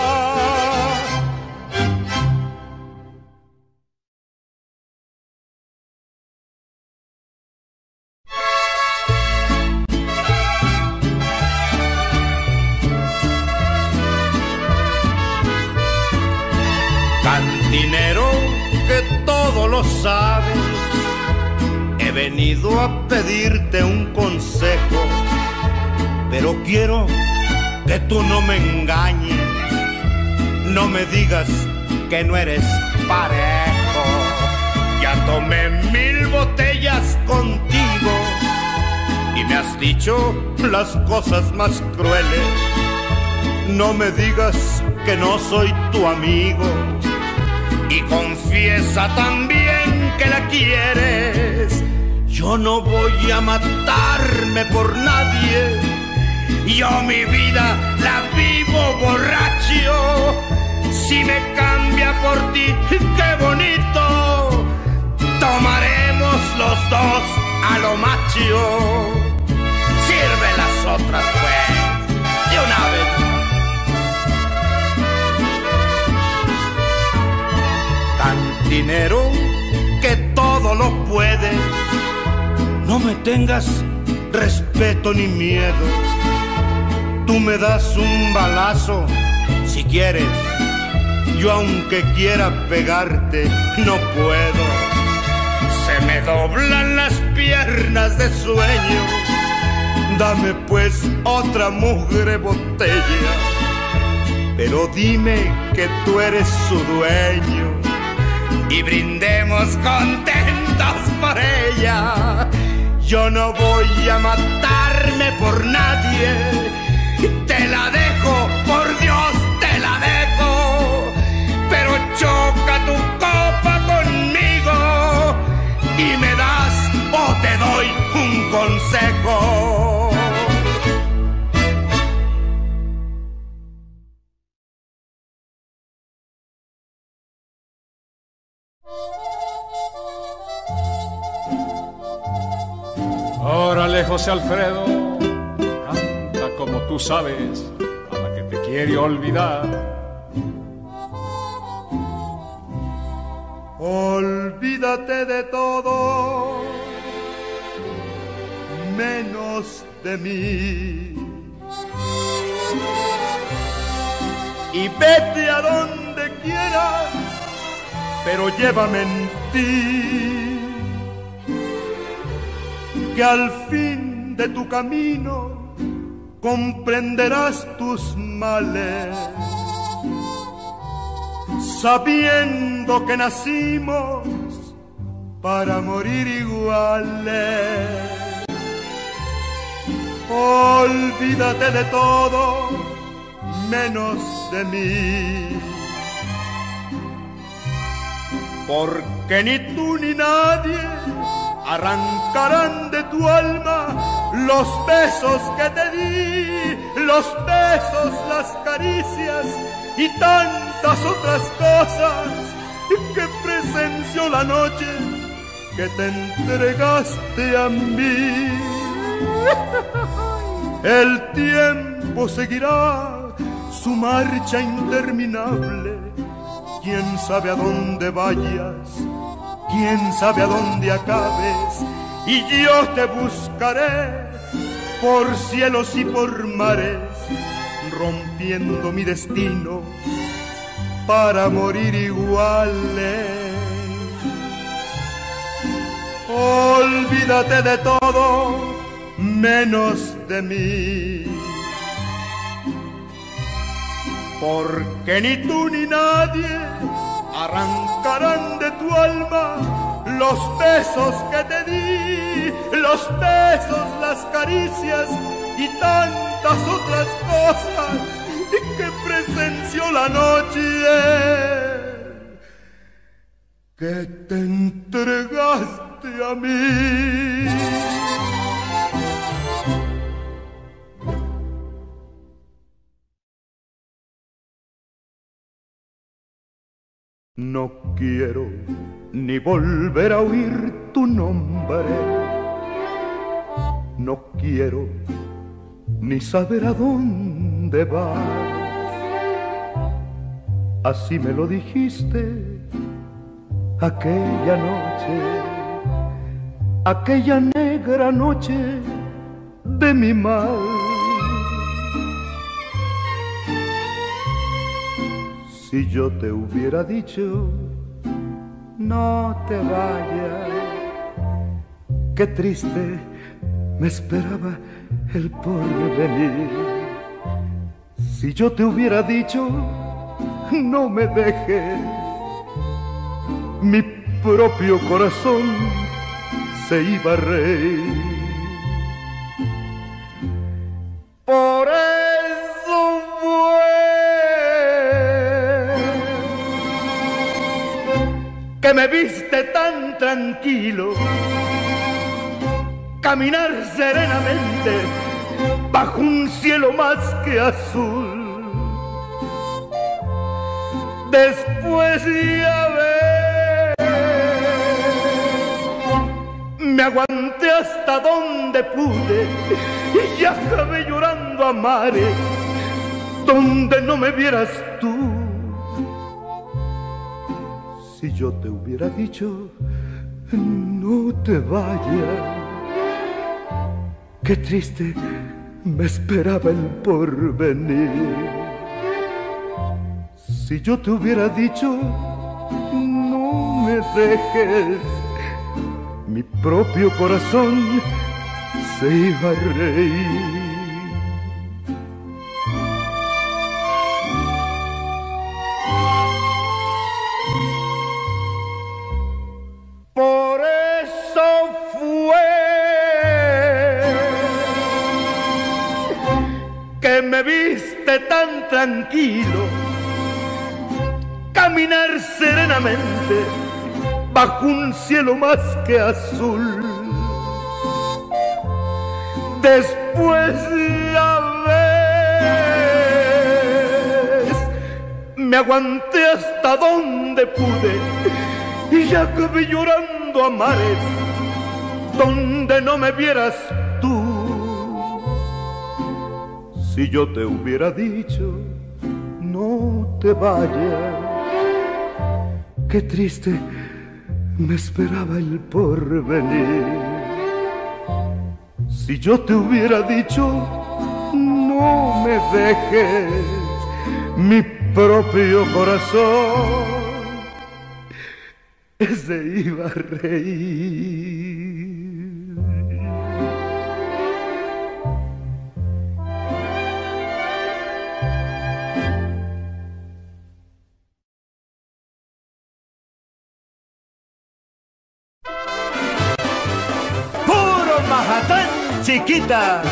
Cantinero que todo lo sabe, he venido a pedirte un consejo, pero quiero que tú no me engañes, no me digas que no eres parejo. Ya tomé mil botellas contigo y me has dicho las cosas más crueles. No me digas que no soy tu amigo y confiesa también que la quieres. Yo no voy a matarme por nadie, yo mi vida la vivo borracho. Si me cambia por ti, qué bonito, tomaremos los dos a lo macho. Sirve las otras pues, de una vez. Cantinero que todo lo puede, no me tengas respeto ni miedo. Tú me das un balazo si quieres, yo aunque quiera pegarte no puedo. Se me doblan las piernas de sueño, dame pues otra mugre botella, pero dime que tú eres su dueño y brindemos contentos por ella. Yo no voy a matarme por nadie, te la dejo, por Dios te la dejo, pero choca tu copa conmigo y me das o te doy un consejo. Órale, José Alfredo, canta como tú sabes, a la que te quiere olvidar. Olvídate de todo, menos de mí, y vete a donde quieras, pero llévame en ti, que al fin de tu camino comprenderás tus males, sabiendo que nacimos para morir iguales. Olvídate de todo, menos de mí, porque ni tú ni nadie arrancarán de tu alma los besos que te di, los besos, las caricias y tantas otras cosas que presenció la noche que te entregaste a mí. El tiempo seguirá su marcha interminable, quién sabe a dónde vayas, quién sabe a dónde acabes, y yo te buscaré por cielos y por mares, rompiendo mi destino para morir iguales. Olvídate de todo, menos de mí, porque ni tú ni nadie arrancarán de tu alma los besos que te di, los besos, las caricias y tantas otras cosas que presenció la noche que te entregaste a mí. No quiero ni volver a oír tu nombre, no quiero ni saber a dónde vas. Así me lo dijiste aquella noche, aquella negra noche de mi mal. Si yo te hubiera dicho, no te vayas, qué triste me esperaba el porvenir. Si yo te hubiera dicho, no me dejes, mi propio corazón se iba a reír. Por eso fue que me viste tan tranquilo, caminar serenamente bajo un cielo más que azul. Después ya ves, me aguanté hasta donde pude y ya acabé llorando a mares donde no me vieras tú. Si yo te hubiera dicho, no te vayas, qué triste me esperaba el porvenir. Si yo te hubiera dicho, no me dejes, mi propio corazón se iba a reír. Por eso fue que me viste tan tranquilo, caminar serenamente bajo un cielo más que azul. Después ya ves, me aguanté hasta donde pude y ya acabé llorando a mares donde no me vieras tú. Si yo te hubiera dicho, no te vayas, qué triste me esperaba el porvenir. Si yo te hubiera dicho, no me dejes, mi propio corazón se iba a reír. Mazatlán, chiquita.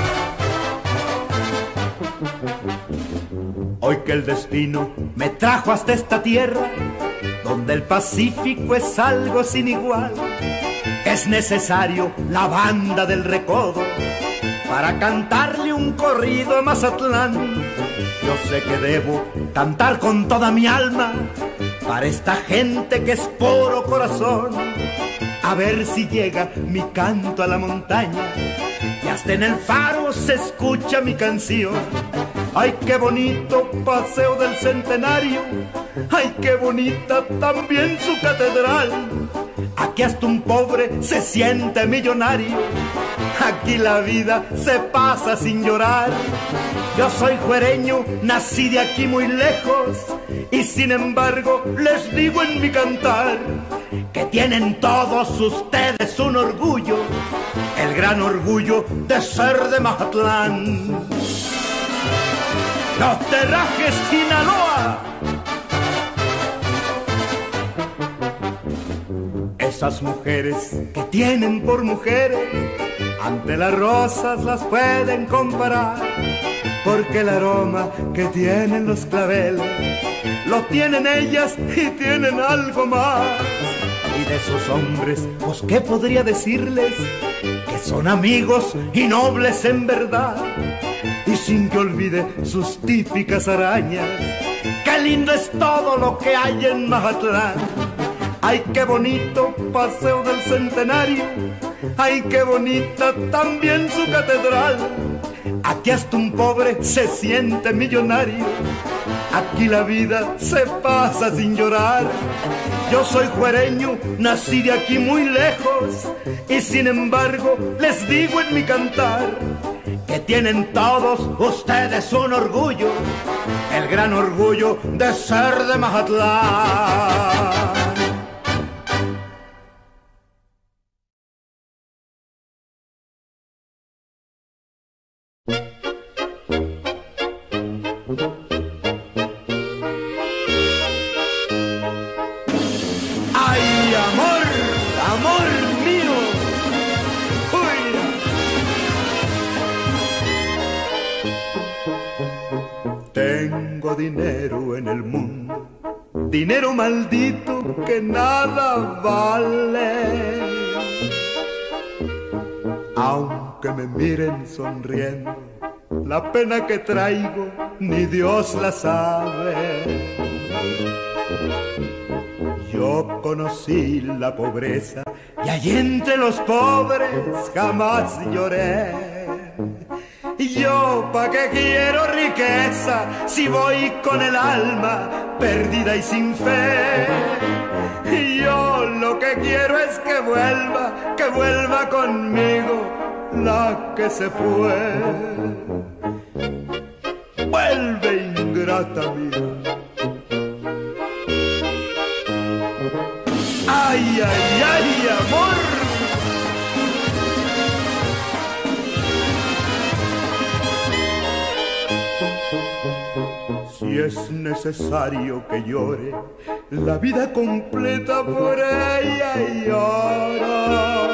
Hoy que el destino me trajo hasta esta tierra, donde el Pacífico es algo sin igual, es necesario la banda del recodo para cantarle un corrido a Mazatlán. Yo sé que debo cantar con toda mi alma para esta gente que es puro corazón. A ver si llega mi canto a la montaña y hasta en el faro se escucha mi canción. Ay, qué bonito paseo del centenario, ay, qué bonita también su catedral. Aquí hasta un pobre se siente millonario, aquí la vida se pasa sin llorar. Yo soy juereño, nací de aquí muy lejos, y sin embargo les digo en mi cantar que tienen todos ustedes un orgullo, el gran orgullo de ser de Mazatlán. Los Terrajes, Sinaloa. Esas mujeres que tienen por mujeres, ante las rosas las pueden comparar, porque el aroma que tienen los claveles lo tienen ellas y tienen algo más. Y de esos hombres, pues qué podría decirles, que son amigos y nobles en verdad, y sin que olvide sus típicas arañas. Qué lindo es todo lo que hay en Mazatlán. Ay, qué bonito paseo del centenario, ay, qué bonita también su catedral. Aquí hasta un pobre se siente millonario, aquí la vida se pasa sin llorar. Yo soy juereño, nací de aquí muy lejos, y sin embargo les digo en mi cantar que tienen todos ustedes un orgullo, el gran orgullo de ser de Mazatlán. ¡Ay, amor! ¡Amor mío! ¡Uy! Tengo dinero en el mundo, dinero maldito que nada vale. Aunque me miren sonriendo, la pena que traigo ni Dios la sabe. Yo conocí la pobreza y allí entre los pobres jamás lloré. Yo pa' qué quiero riqueza si voy con el alma perdida y sin fe. Yo lo que quiero es que vuelva, que vuelva conmigo la que se fue. Vuelve, ingrata mía. Ay, ay, ay, amor. Si es necesario que llore la vida completa por ella, lloro.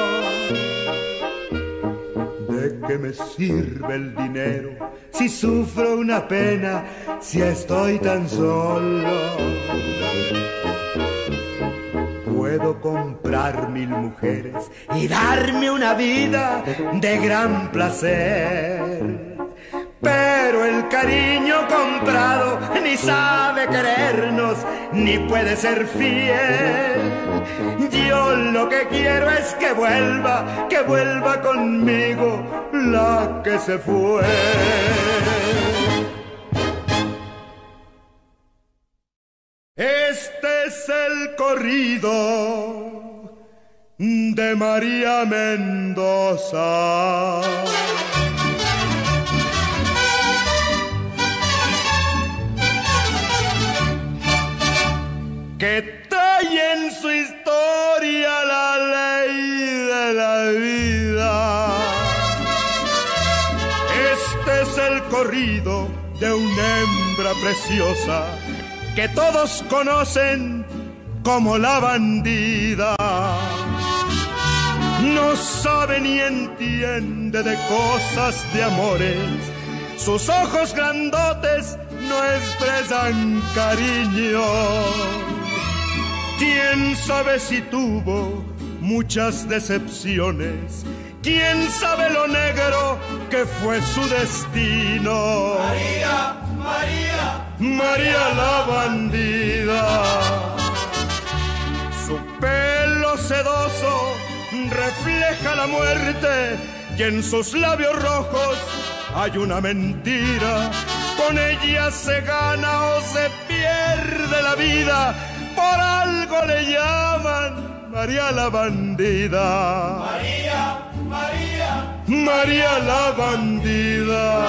¿De qué me sirve el dinero si sufro una pena, si estoy tan solo? Puedo comprar mil mujeres y darme una vida de gran placer, pero el cariño comprado ni sabe querernos, ni puede ser fiel. Yo lo que quiero es que vuelva, que vuelva conmigo la que se fue. Este es el corrido de María Mendoza. Que trae en su historia la ley de la vida. Este es el corrido de una hembra preciosa que todos conocen como la bandida. No sabe ni entiende de cosas de amores, sus ojos grandotes no expresan cariño. ¿Quién sabe si tuvo muchas decepciones? ¿Quién sabe lo negro que fue su destino? María, María, María la bandida. Su pelo sedoso refleja la muerte y en sus labios rojos hay una mentira. Con ella se gana o se pierde la vida. Por algo le llaman María la bandida. María, María, María la bandida.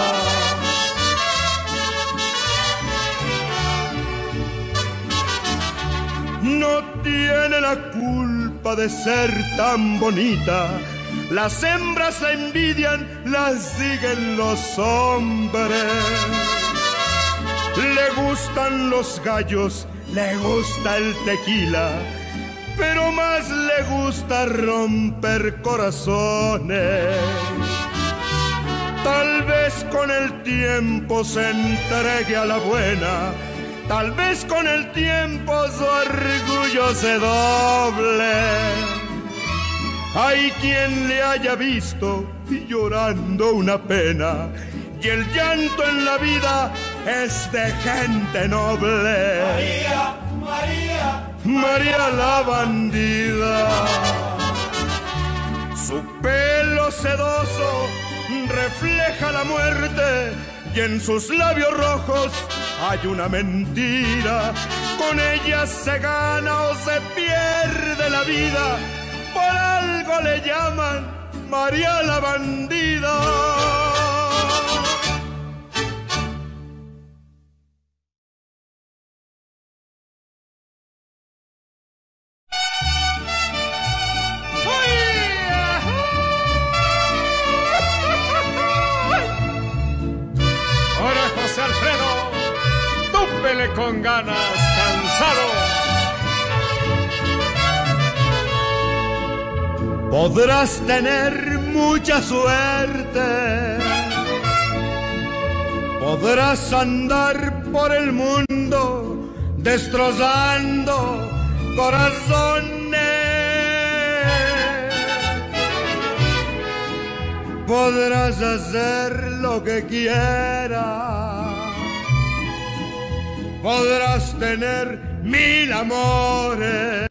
No tiene la culpa de ser tan bonita. Las hembras la envidian, las siguen los hombres. Le gustan los gallos, le gusta el tequila, pero más le gusta romper corazones. Tal vez con el tiempo se entregue a la buena, tal vez con el tiempo su orgullo se doble. Hay quien le haya visto llorando una pena, y el llanto en la vida es de gente noble. María, María, María la bandida. Su pelo sedoso refleja la muerte y en sus labios rojos hay una mentira. Con ella se gana o se pierde la vida. Por algo le llaman María la bandida. con ganas, cansado. Podrás tener mucha suerte, podrás andar por el mundo destrozando corazones, podrás hacer lo que quieras, podrás tener mil amores,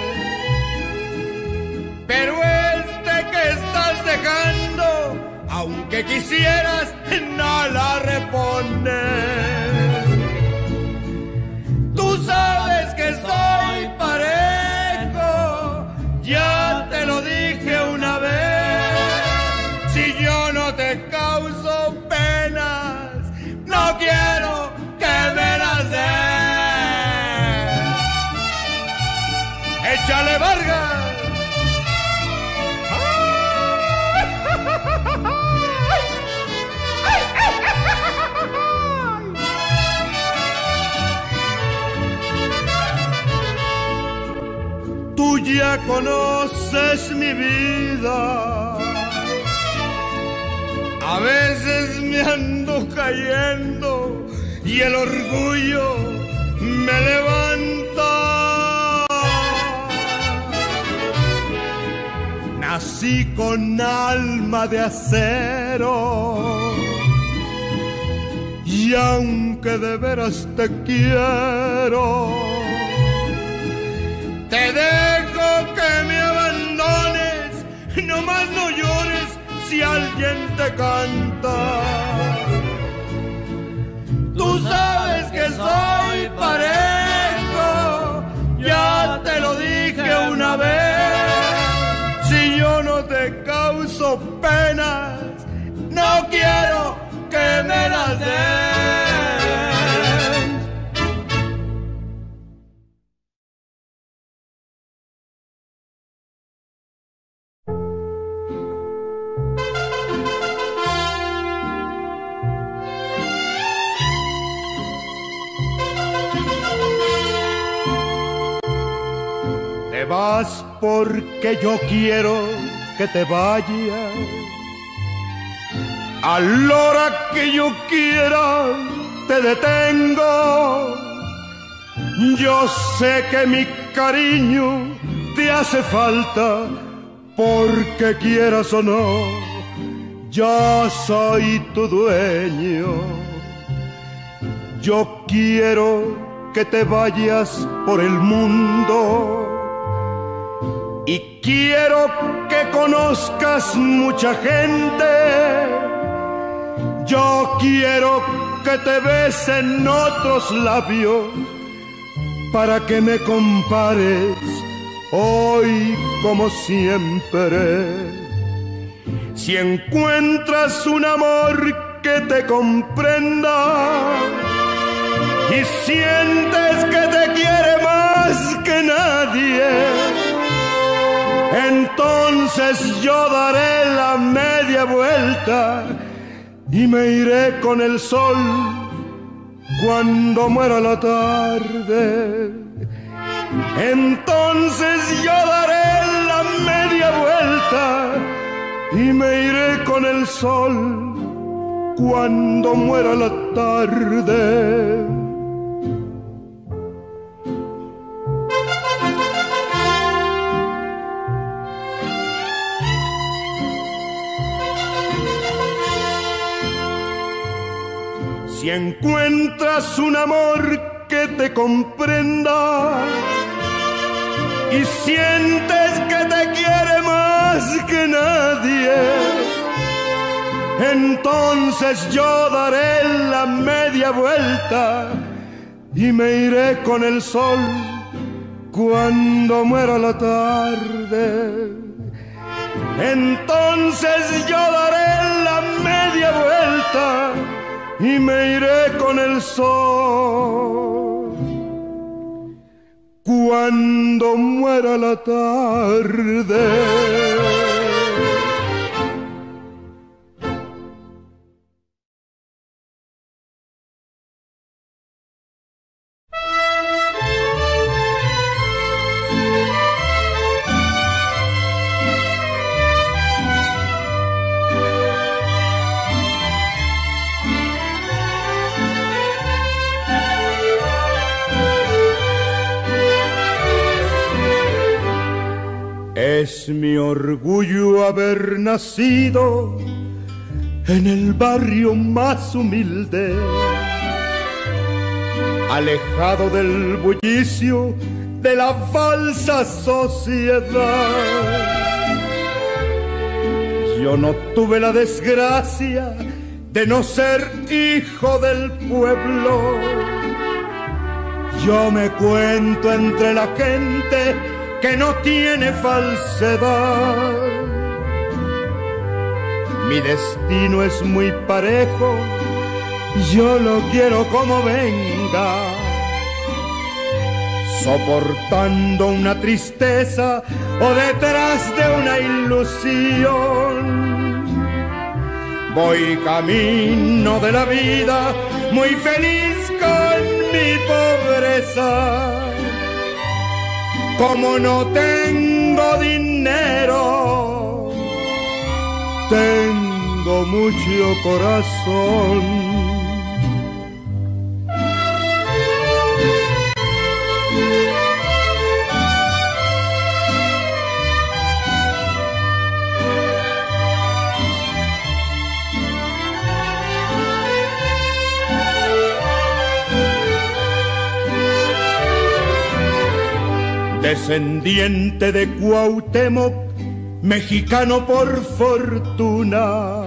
pero este que estás dejando, aunque quisieras, no la repones. Tú sabes que soy parejo, ya te lo dije una vez. Si yo no te causo penas, no quiero que me las des. ¡Échale, Vargas! Tú ya conoces mi vida, a veces me ando cayendo y el orgullo me levanta. Nací con alma de acero y aunque de veras te quiero, te dejo que me abandones, nomás no llores si alguien te canta. Tú sabes que soy parejo, ya te lo dije una vez. Si yo no te causo penas, no quiero que me las des. Te vas porque yo quiero que te vayas. A la hora que yo quiera te detengo. Yo sé que mi cariño te hace falta, porque quieras o no, yo soy tu dueño. Yo quiero que te vayas por el mundo y quiero que conozcas mucha gente. Yo quiero que te besen otros labios para que me compares hoy como siempre. Si encuentras un amor que te comprenda y sientes que te quiere más que nadie, entonces yo daré la media vuelta y me iré con el sol cuando muera la tarde. Entonces yo daré la media vuelta y me iré con el sol cuando muera la tarde. Si encuentras un amor que te comprenda y sientes que te quiere más que nadie, entonces yo daré la media vuelta y me iré con el sol cuando muera la tarde. Entonces yo daré la media vuelta y me iré con el sol cuando muera la tarde. Es mi orgullo haber nacido en el barrio más humilde, alejado del bullicio de la falsa sociedad. Yo no tuve la desgracia de no ser hijo del pueblo. Yo me cuento entre la gente que no tiene falsedad. Mi destino es muy parejo, yo lo quiero como venga, soportando una tristeza o detrás de una ilusión. Voy camino de la vida muy feliz con mi pobreza. Como no tengo dinero, tengo mucho corazón. Descendiente de Cuauhtémoc, mexicano por fortuna,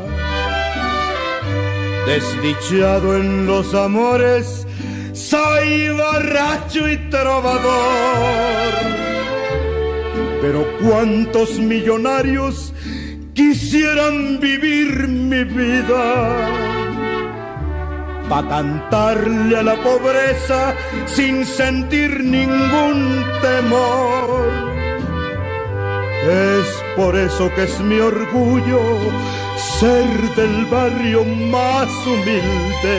desdichado en los amores, soy borracho y trovador. Pero cuántos millonarios quisieran vivir mi vida, pa' cantarle a la pobreza sin sentir ningún temor. Es por eso que es mi orgullo ser del barrio más humilde,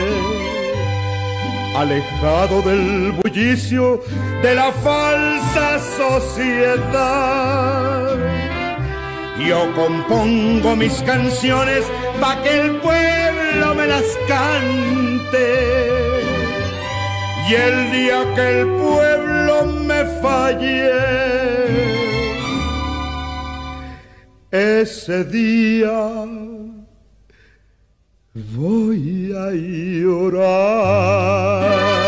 alejado del bullicio de la falsa sociedad. Yo compongo mis canciones pa' que el pueblo me las cante, y el día que el pueblo me falle, ese día voy a llorar.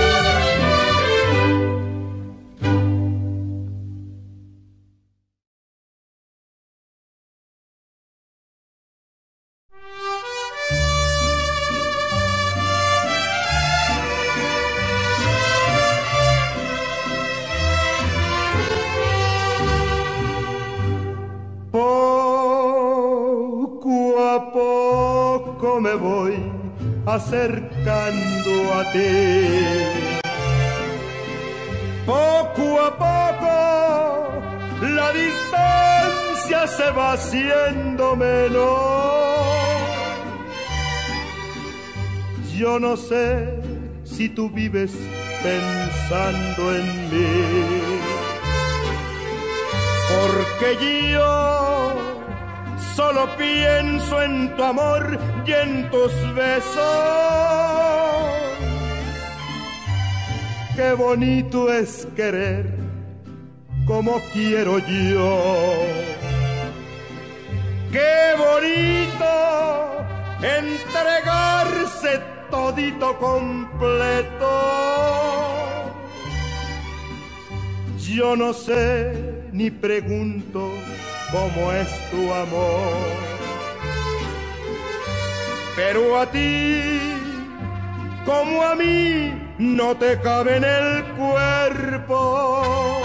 Me voy acercando a ti, poco a poco la distancia se va haciendo menor. Yo no sé si tú vives pensando en mí, porque yo solo pienso en tu amor y en tus besos. Qué bonito es querer como quiero yo. Qué bonito entregarse todito completo. Yo no sé ni pregunto cómo es tu amor, pero a ti, como a mí, no te cabe en el cuerpo.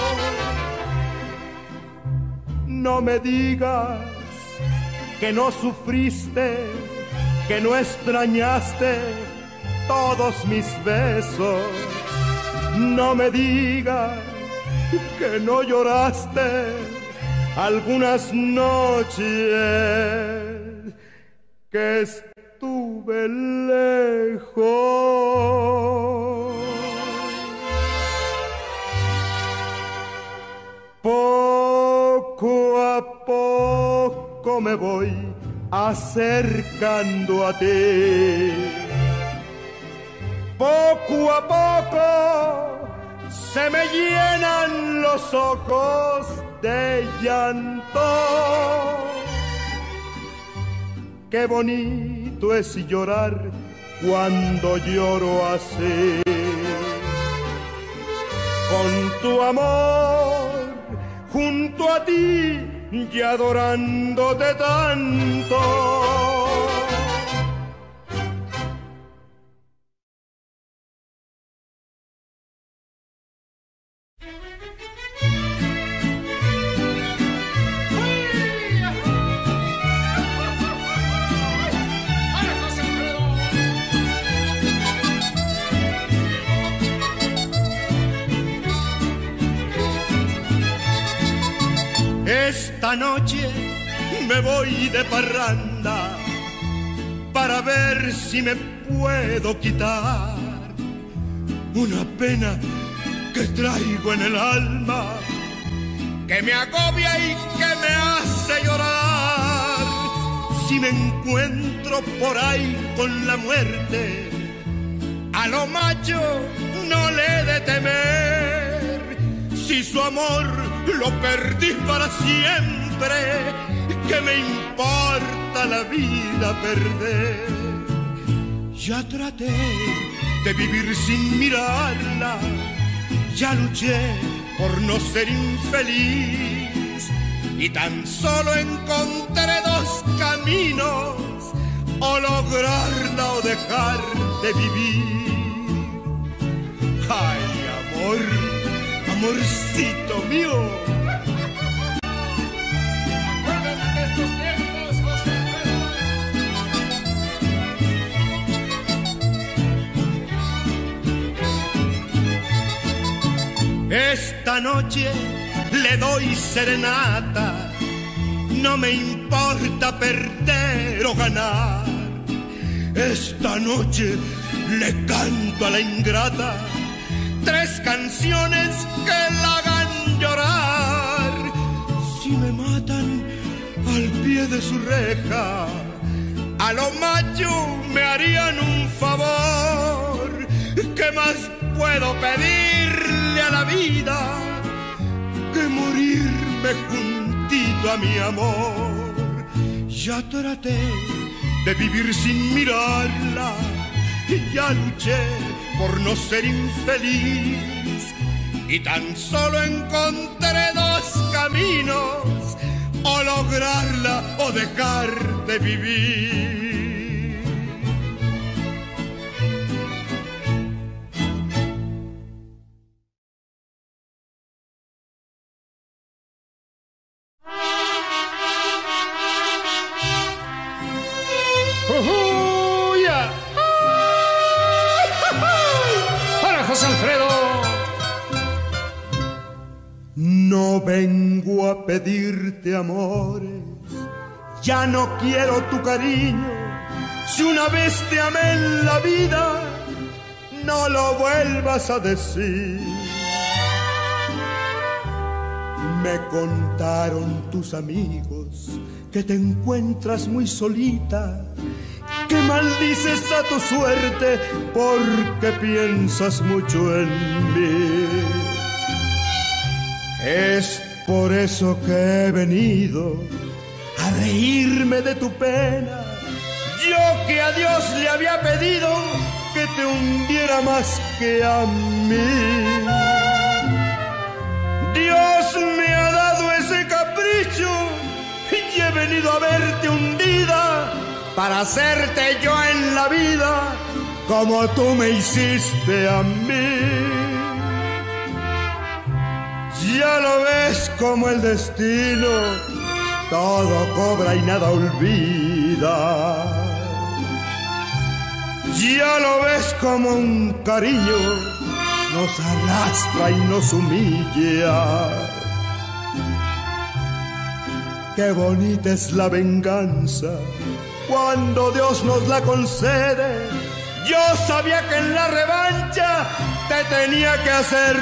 No me digas que no sufriste, que no extrañaste todos mis besos. No me digas que no lloraste algunas noches que estuve lejos. Poco a poco me voy acercando a ti. Poco a poco se me llenan los ojos de llanto. Qué bonito es llorar cuando lloro así, con tu amor junto a ti y adorándote tanto. Esta noche me voy de parranda para ver si me puedo quitar una pena que traigo en el alma, que me agobia y que me hace llorar. Si me encuentro por ahí con la muerte, a lo macho no le he de temer. Si su amor lo perdí para siempre, ¿qué me importa la vida perder? Ya traté de vivir sin mirarla, ya luché por no ser infeliz, y tan solo encontré dos caminos: o lograrla o dejar de vivir. Ay, amor, amorcito mío. Esta noche le doy serenata, no me importa perder o ganar. Esta noche le canto a la ingrata tres canciones que la hagan llorar. Si me matan al pie de su reja, a lo macho me harían un favor. ¿Qué más puedo pedirle a la vida que morirme juntito a mi amor? Ya traté de vivir sin mirarla, ya luché por no ser infeliz, y tan solo encontré dos caminos: o lograrla o dejar de vivir. ¡Ujuya! ¡Para José Alfredo! No vengo a pedirte amores, ya no quiero tu cariño. Si una vez te amé en la vida, no lo vuelvas a decir. Me contaron tus amigos que te encuentras muy solita, que maldices a tu suerte porque piensas mucho en mí. Es por eso que he venido a reírme de tu pena, yo que a Dios le había pedido que te hundiera más que a mí. Dios me ha dado ese capricho y he venido a verte hundida para hacerte yo en la vida como tú me hiciste a mí. Ya lo ves como el destino todo cobra y nada olvida. Ya lo ves como un cariño nos arrastra y nos humilla. Qué bonita es la venganza cuando Dios nos la concede. Yo sabía que en la revancha te tenía que hacer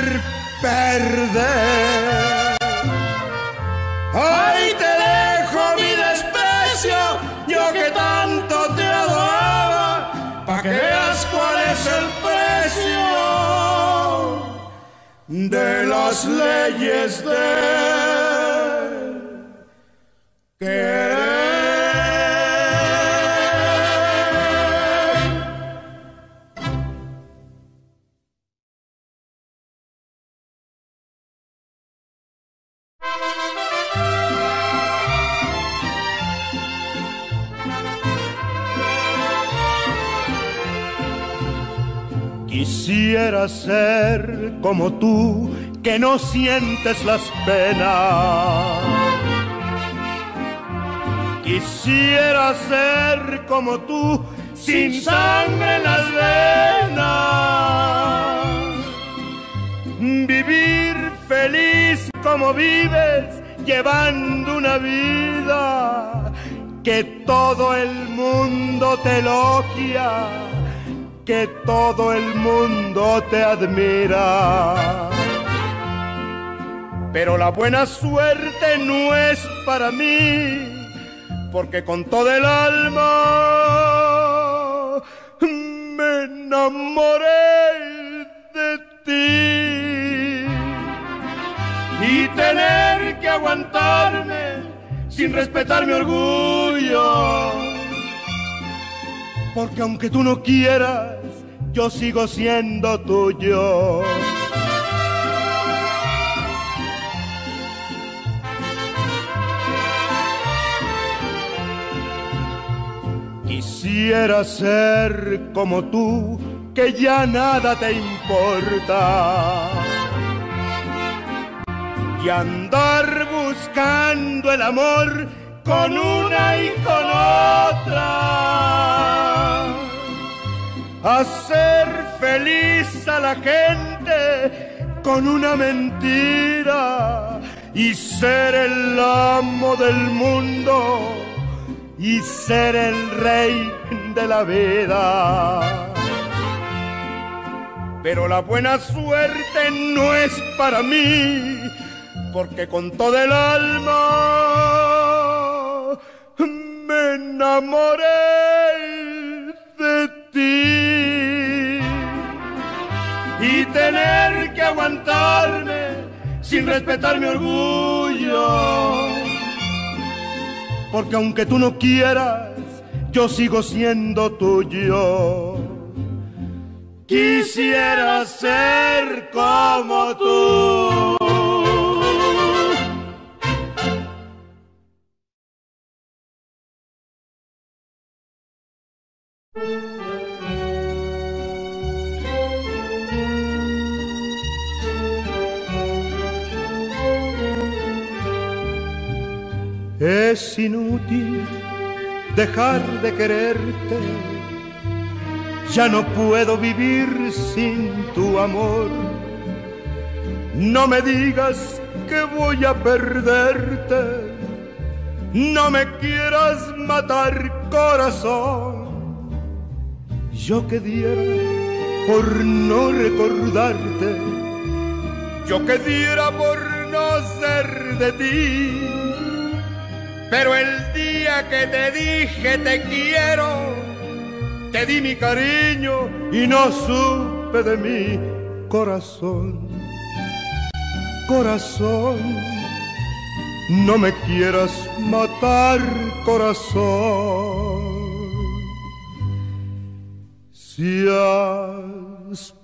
perder. Ahí te dejo mi desprecio, yo que tanto te adoraba, pa' que veas cuál es el precio de las leyes del Quisiera ser como tú, que no sientes las penas. Quisiera ser como tú, sin sangre en las venas. Vivir feliz como vives, llevando una vida que todo el mundo te elogia, que todo el mundo te admira. Pero la buena suerte no es para mí, porque con todo el alma me enamoré de ti. Y tener que aguantarme sin respetar mi orgullo, porque aunque tú no quieras, yo sigo siendo tuyo. Quisiera ser como tú, que ya nada te importa, y andar buscando el amor con una y con otra. Hacer feliz a la gente con una mentira y ser el amo del mundo y ser el rey de la vida. Pero la buena suerte no es para mí, porque con todo el alma me enamoré de ti. Y tener que aguantarme sin respetar mi orgullo, porque aunque tú no quieras, yo sigo siendo tuyo. Quisiera ser como tú. Es inútil dejar de quererte, ya no puedo vivir sin tu amor. No me digas que voy a perderte, no me quieras matar, corazón. Yo que diera por no recordarte, yo que diera por no ser de ti. Pero el día que te dije te quiero, te di mi cariño y no supe de mí, corazón. Corazón, no me quieras matar, corazón. Si has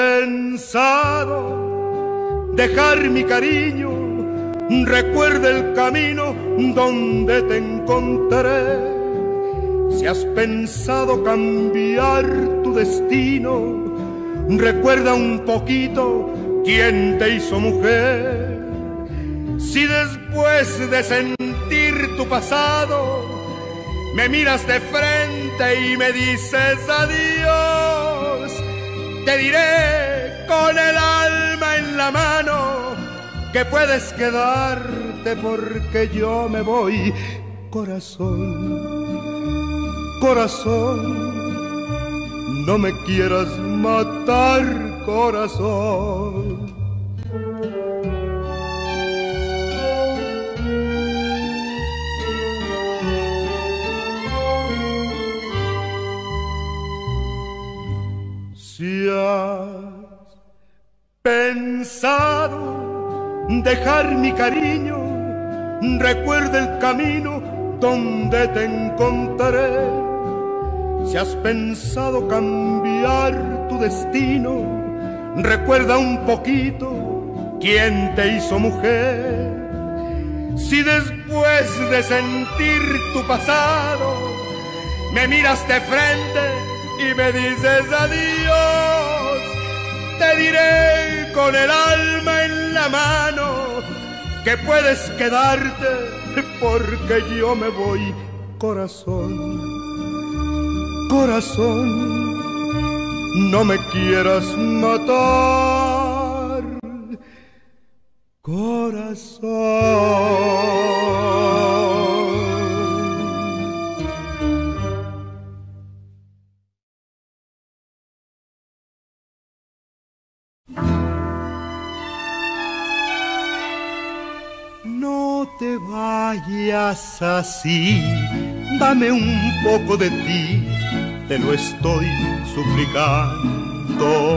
pensado dejar mi cariño, recuerda el camino donde te encontraré. Si has pensado cambiar tu destino, recuerda un poquito quién te hizo mujer. Si después de sentir tu pasado me miras de frente y me dices adiós, te diré con el alma en la mano que puedes quedarte porque yo me voy, corazón. Corazón, no me quieras matar, corazón. Si has pensado dejar mi cariño, recuerda el camino donde te encontraré. Si has pensado cambiar tu destino, recuerda un poquito quién te hizo mujer. Si después de sentir tu pasado me miras de frente y me dices adiós, te diré con el alma en la mano que puedes quedarte porque yo me voy, corazón, corazón, no me quieras matar, corazón. No te vayas así, dame un poco de ti, te lo estoy suplicando.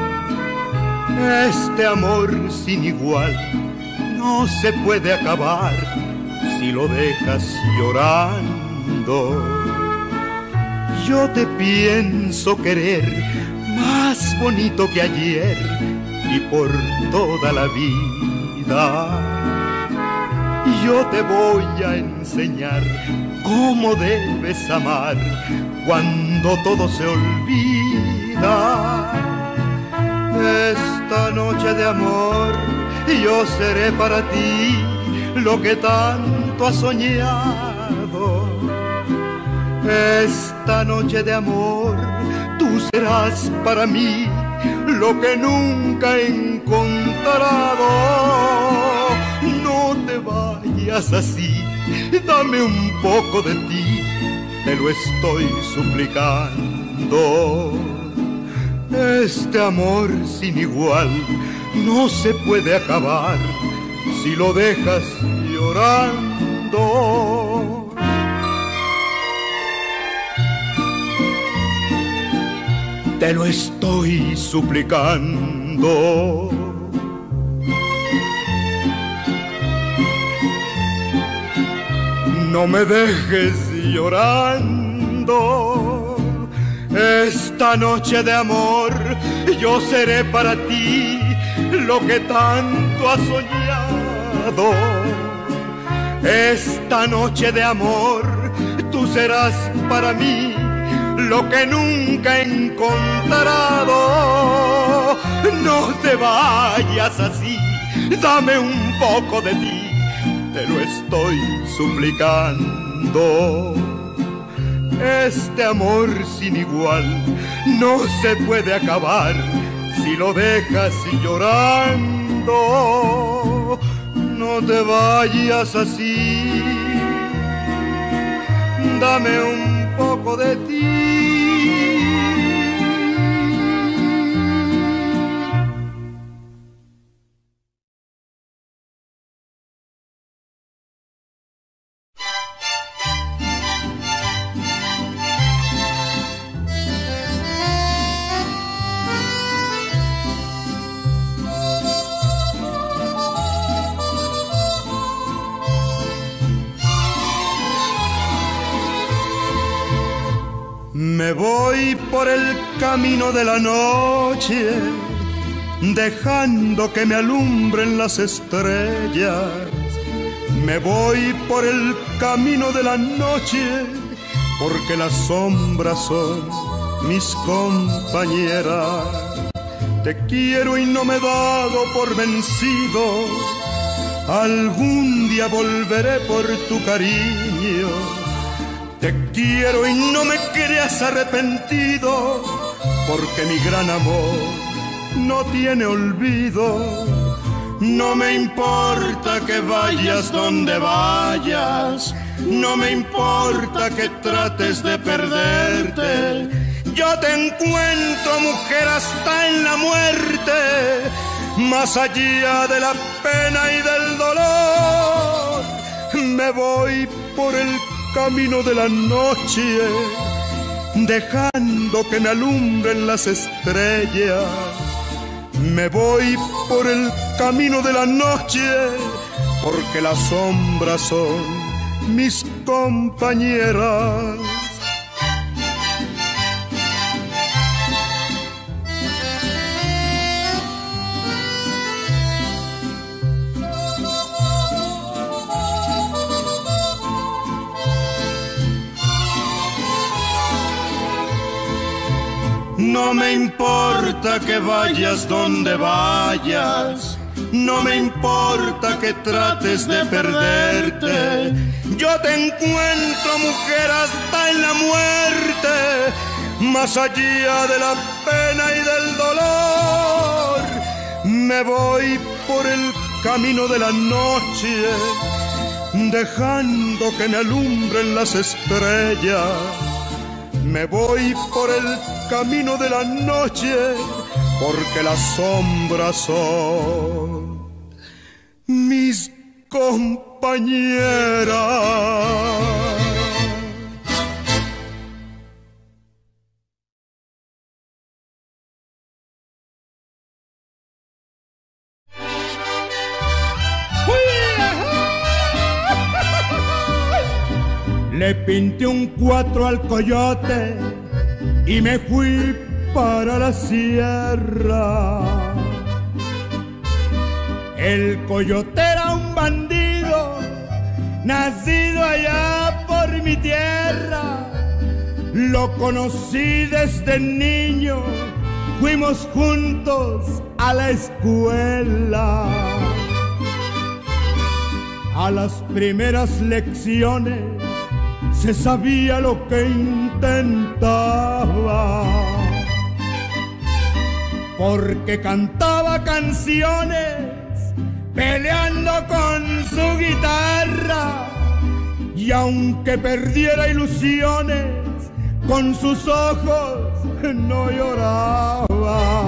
Este amor sin igual no se puede acabar si lo dejas llorando. Yo te pienso querer más bonito que ayer y por toda la vida. Yo te voy a enseñar cómo debes amar cuando todo se olvida. Esta noche de amor yo seré para ti lo que tanto has soñado. Esta noche de amor tú serás para mí lo que nunca he encontrado. No te vayas así, dame un poco de ti, te lo estoy suplicando. Este amor sin igual no se puede acabar si lo dejas llorando. Te lo estoy suplicando. No me dejes llorando. Esta noche de amor yo seré para ti lo que tanto has soñado. Esta noche de amor tú serás para mí lo que nunca he encontrado. No te vayas así, dame un poco de ti, te lo estoy suplicando. Este amor sin igual no se puede acabar si lo dejas llorando. No te vayas así, dame un poco de ti. Me voy por el camino de la noche, dejando que me alumbren las estrellas. Me voy por el camino de la noche, porque las sombras son mis compañeras. Te quiero y no me he dado por vencido, algún día volveré por tu cariño. Te quiero y no me creas arrepentido, porque mi gran amor no tiene olvido. No me importa que vayas donde vayas, no me importa que trates de perderte. Yo te encuentro, mujer, hasta en la muerte, más allá de la pena y del dolor. Me voy por el camino de la noche, dejando que me alumbren las estrellas. Me voy por el camino de la noche, porque las sombras son mis compañeras. No me importa que vayas donde vayas, no me importa que trates de perderte. Yo te encuentro, mujer, hasta en la muerte, más allá de la pena y del dolor. Me voy por el camino de la noche, dejando que me alumbren las estrellas. Me voy por el camino de la noche, porque las sombras son mis compañeras. Le pinté un cuatro al coyote y me fui para la sierra. El coyote era un bandido, nacido allá por mi tierra. Lo conocí desde niño, fuimos juntos a la escuela. A las primeras lecciones se sabía lo que intentaba, porque cantaba canciones peleando con su guitarra, y aunque perdiera ilusiones, con sus ojos no lloraba.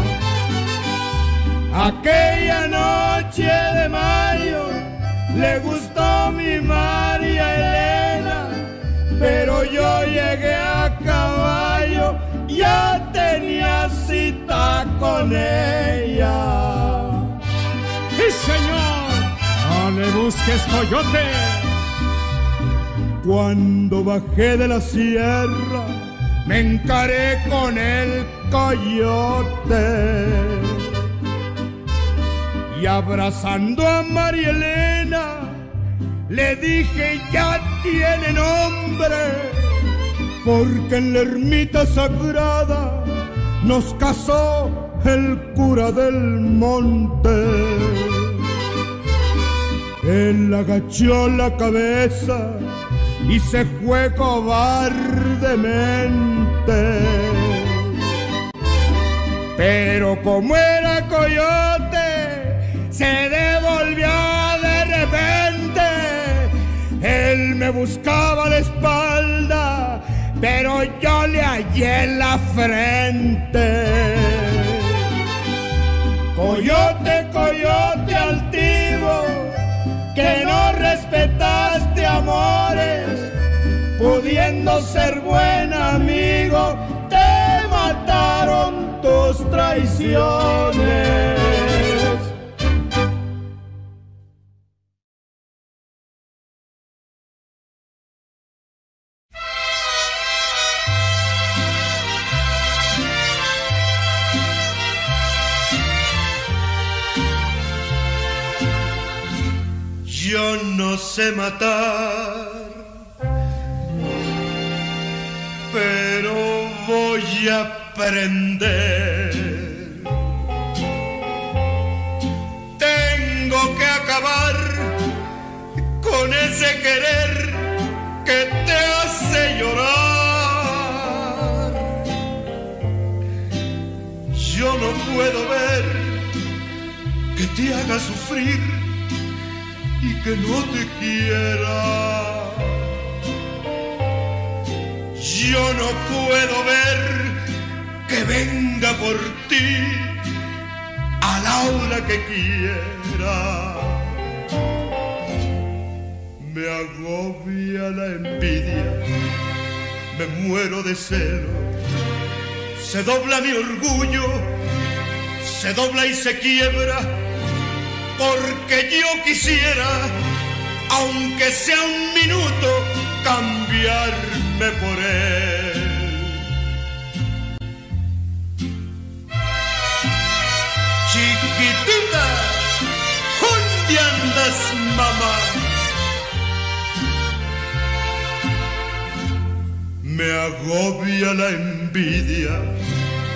Aquella noche de mayo le gustó mi María Elena, pero yo llegué a caballo, ya tenía cita con ella. ¡Sí, señor! ¡No le busques, coyote! Cuando bajé de la sierra, me encaré con el coyote, y abrazando a María Elena, le dije: ya tiene nombre, porque en la ermita sagrada nos casó el cura del monte. Él agachó la cabeza y se fue cobardemente, pero como era coyote, se devolvió de repente. Él me buscaba la espalda, pero yo le hallé en la frente. Coyote, coyote altivo, que no respetaste amores, pudiendo ser buen amigo, te mataron tus traiciones. Yo no sé matar, pero voy a aprender. Tengo que acabar con ese querer que te hace llorar. Yo no puedo ver que te haga sufrir y que no te quiera. Yo no puedo ver que venga por ti a la hora que quiera. Me agobia la envidia, me muero de celo. Se dobla mi orgullo, se dobla y se quiebra, porque yo quisiera, aunque sea un minuto, cambiarme por él. Chiquitita, ¿dónde andas, mamá? Me agobia la envidia,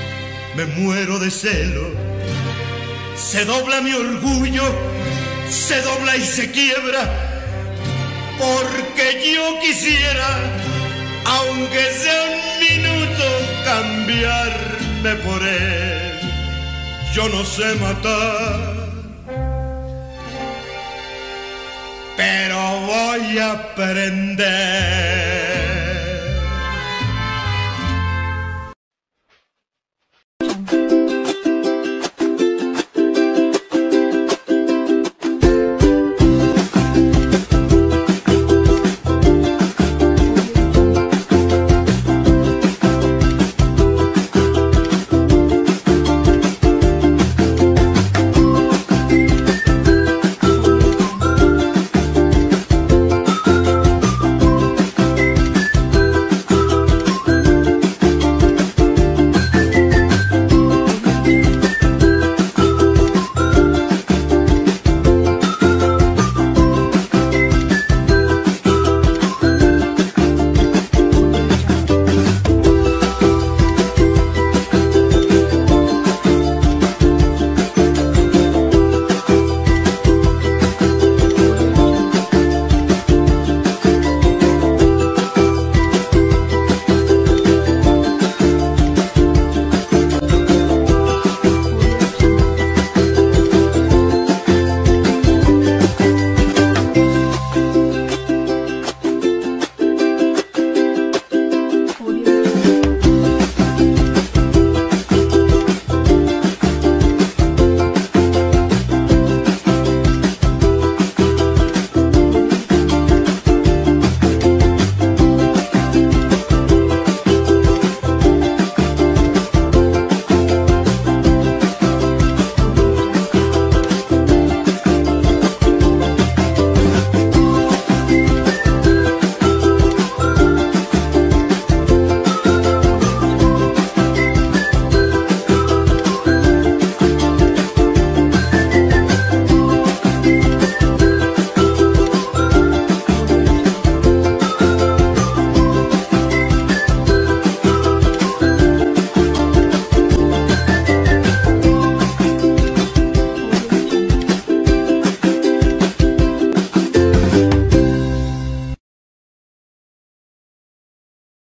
me muero de celo. Se dobla mi orgullo, se dobla y se quiebra, porque yo quisiera, aunque sea un minuto, cambiarme por él. Yo no sé matar, pero voy a aprender.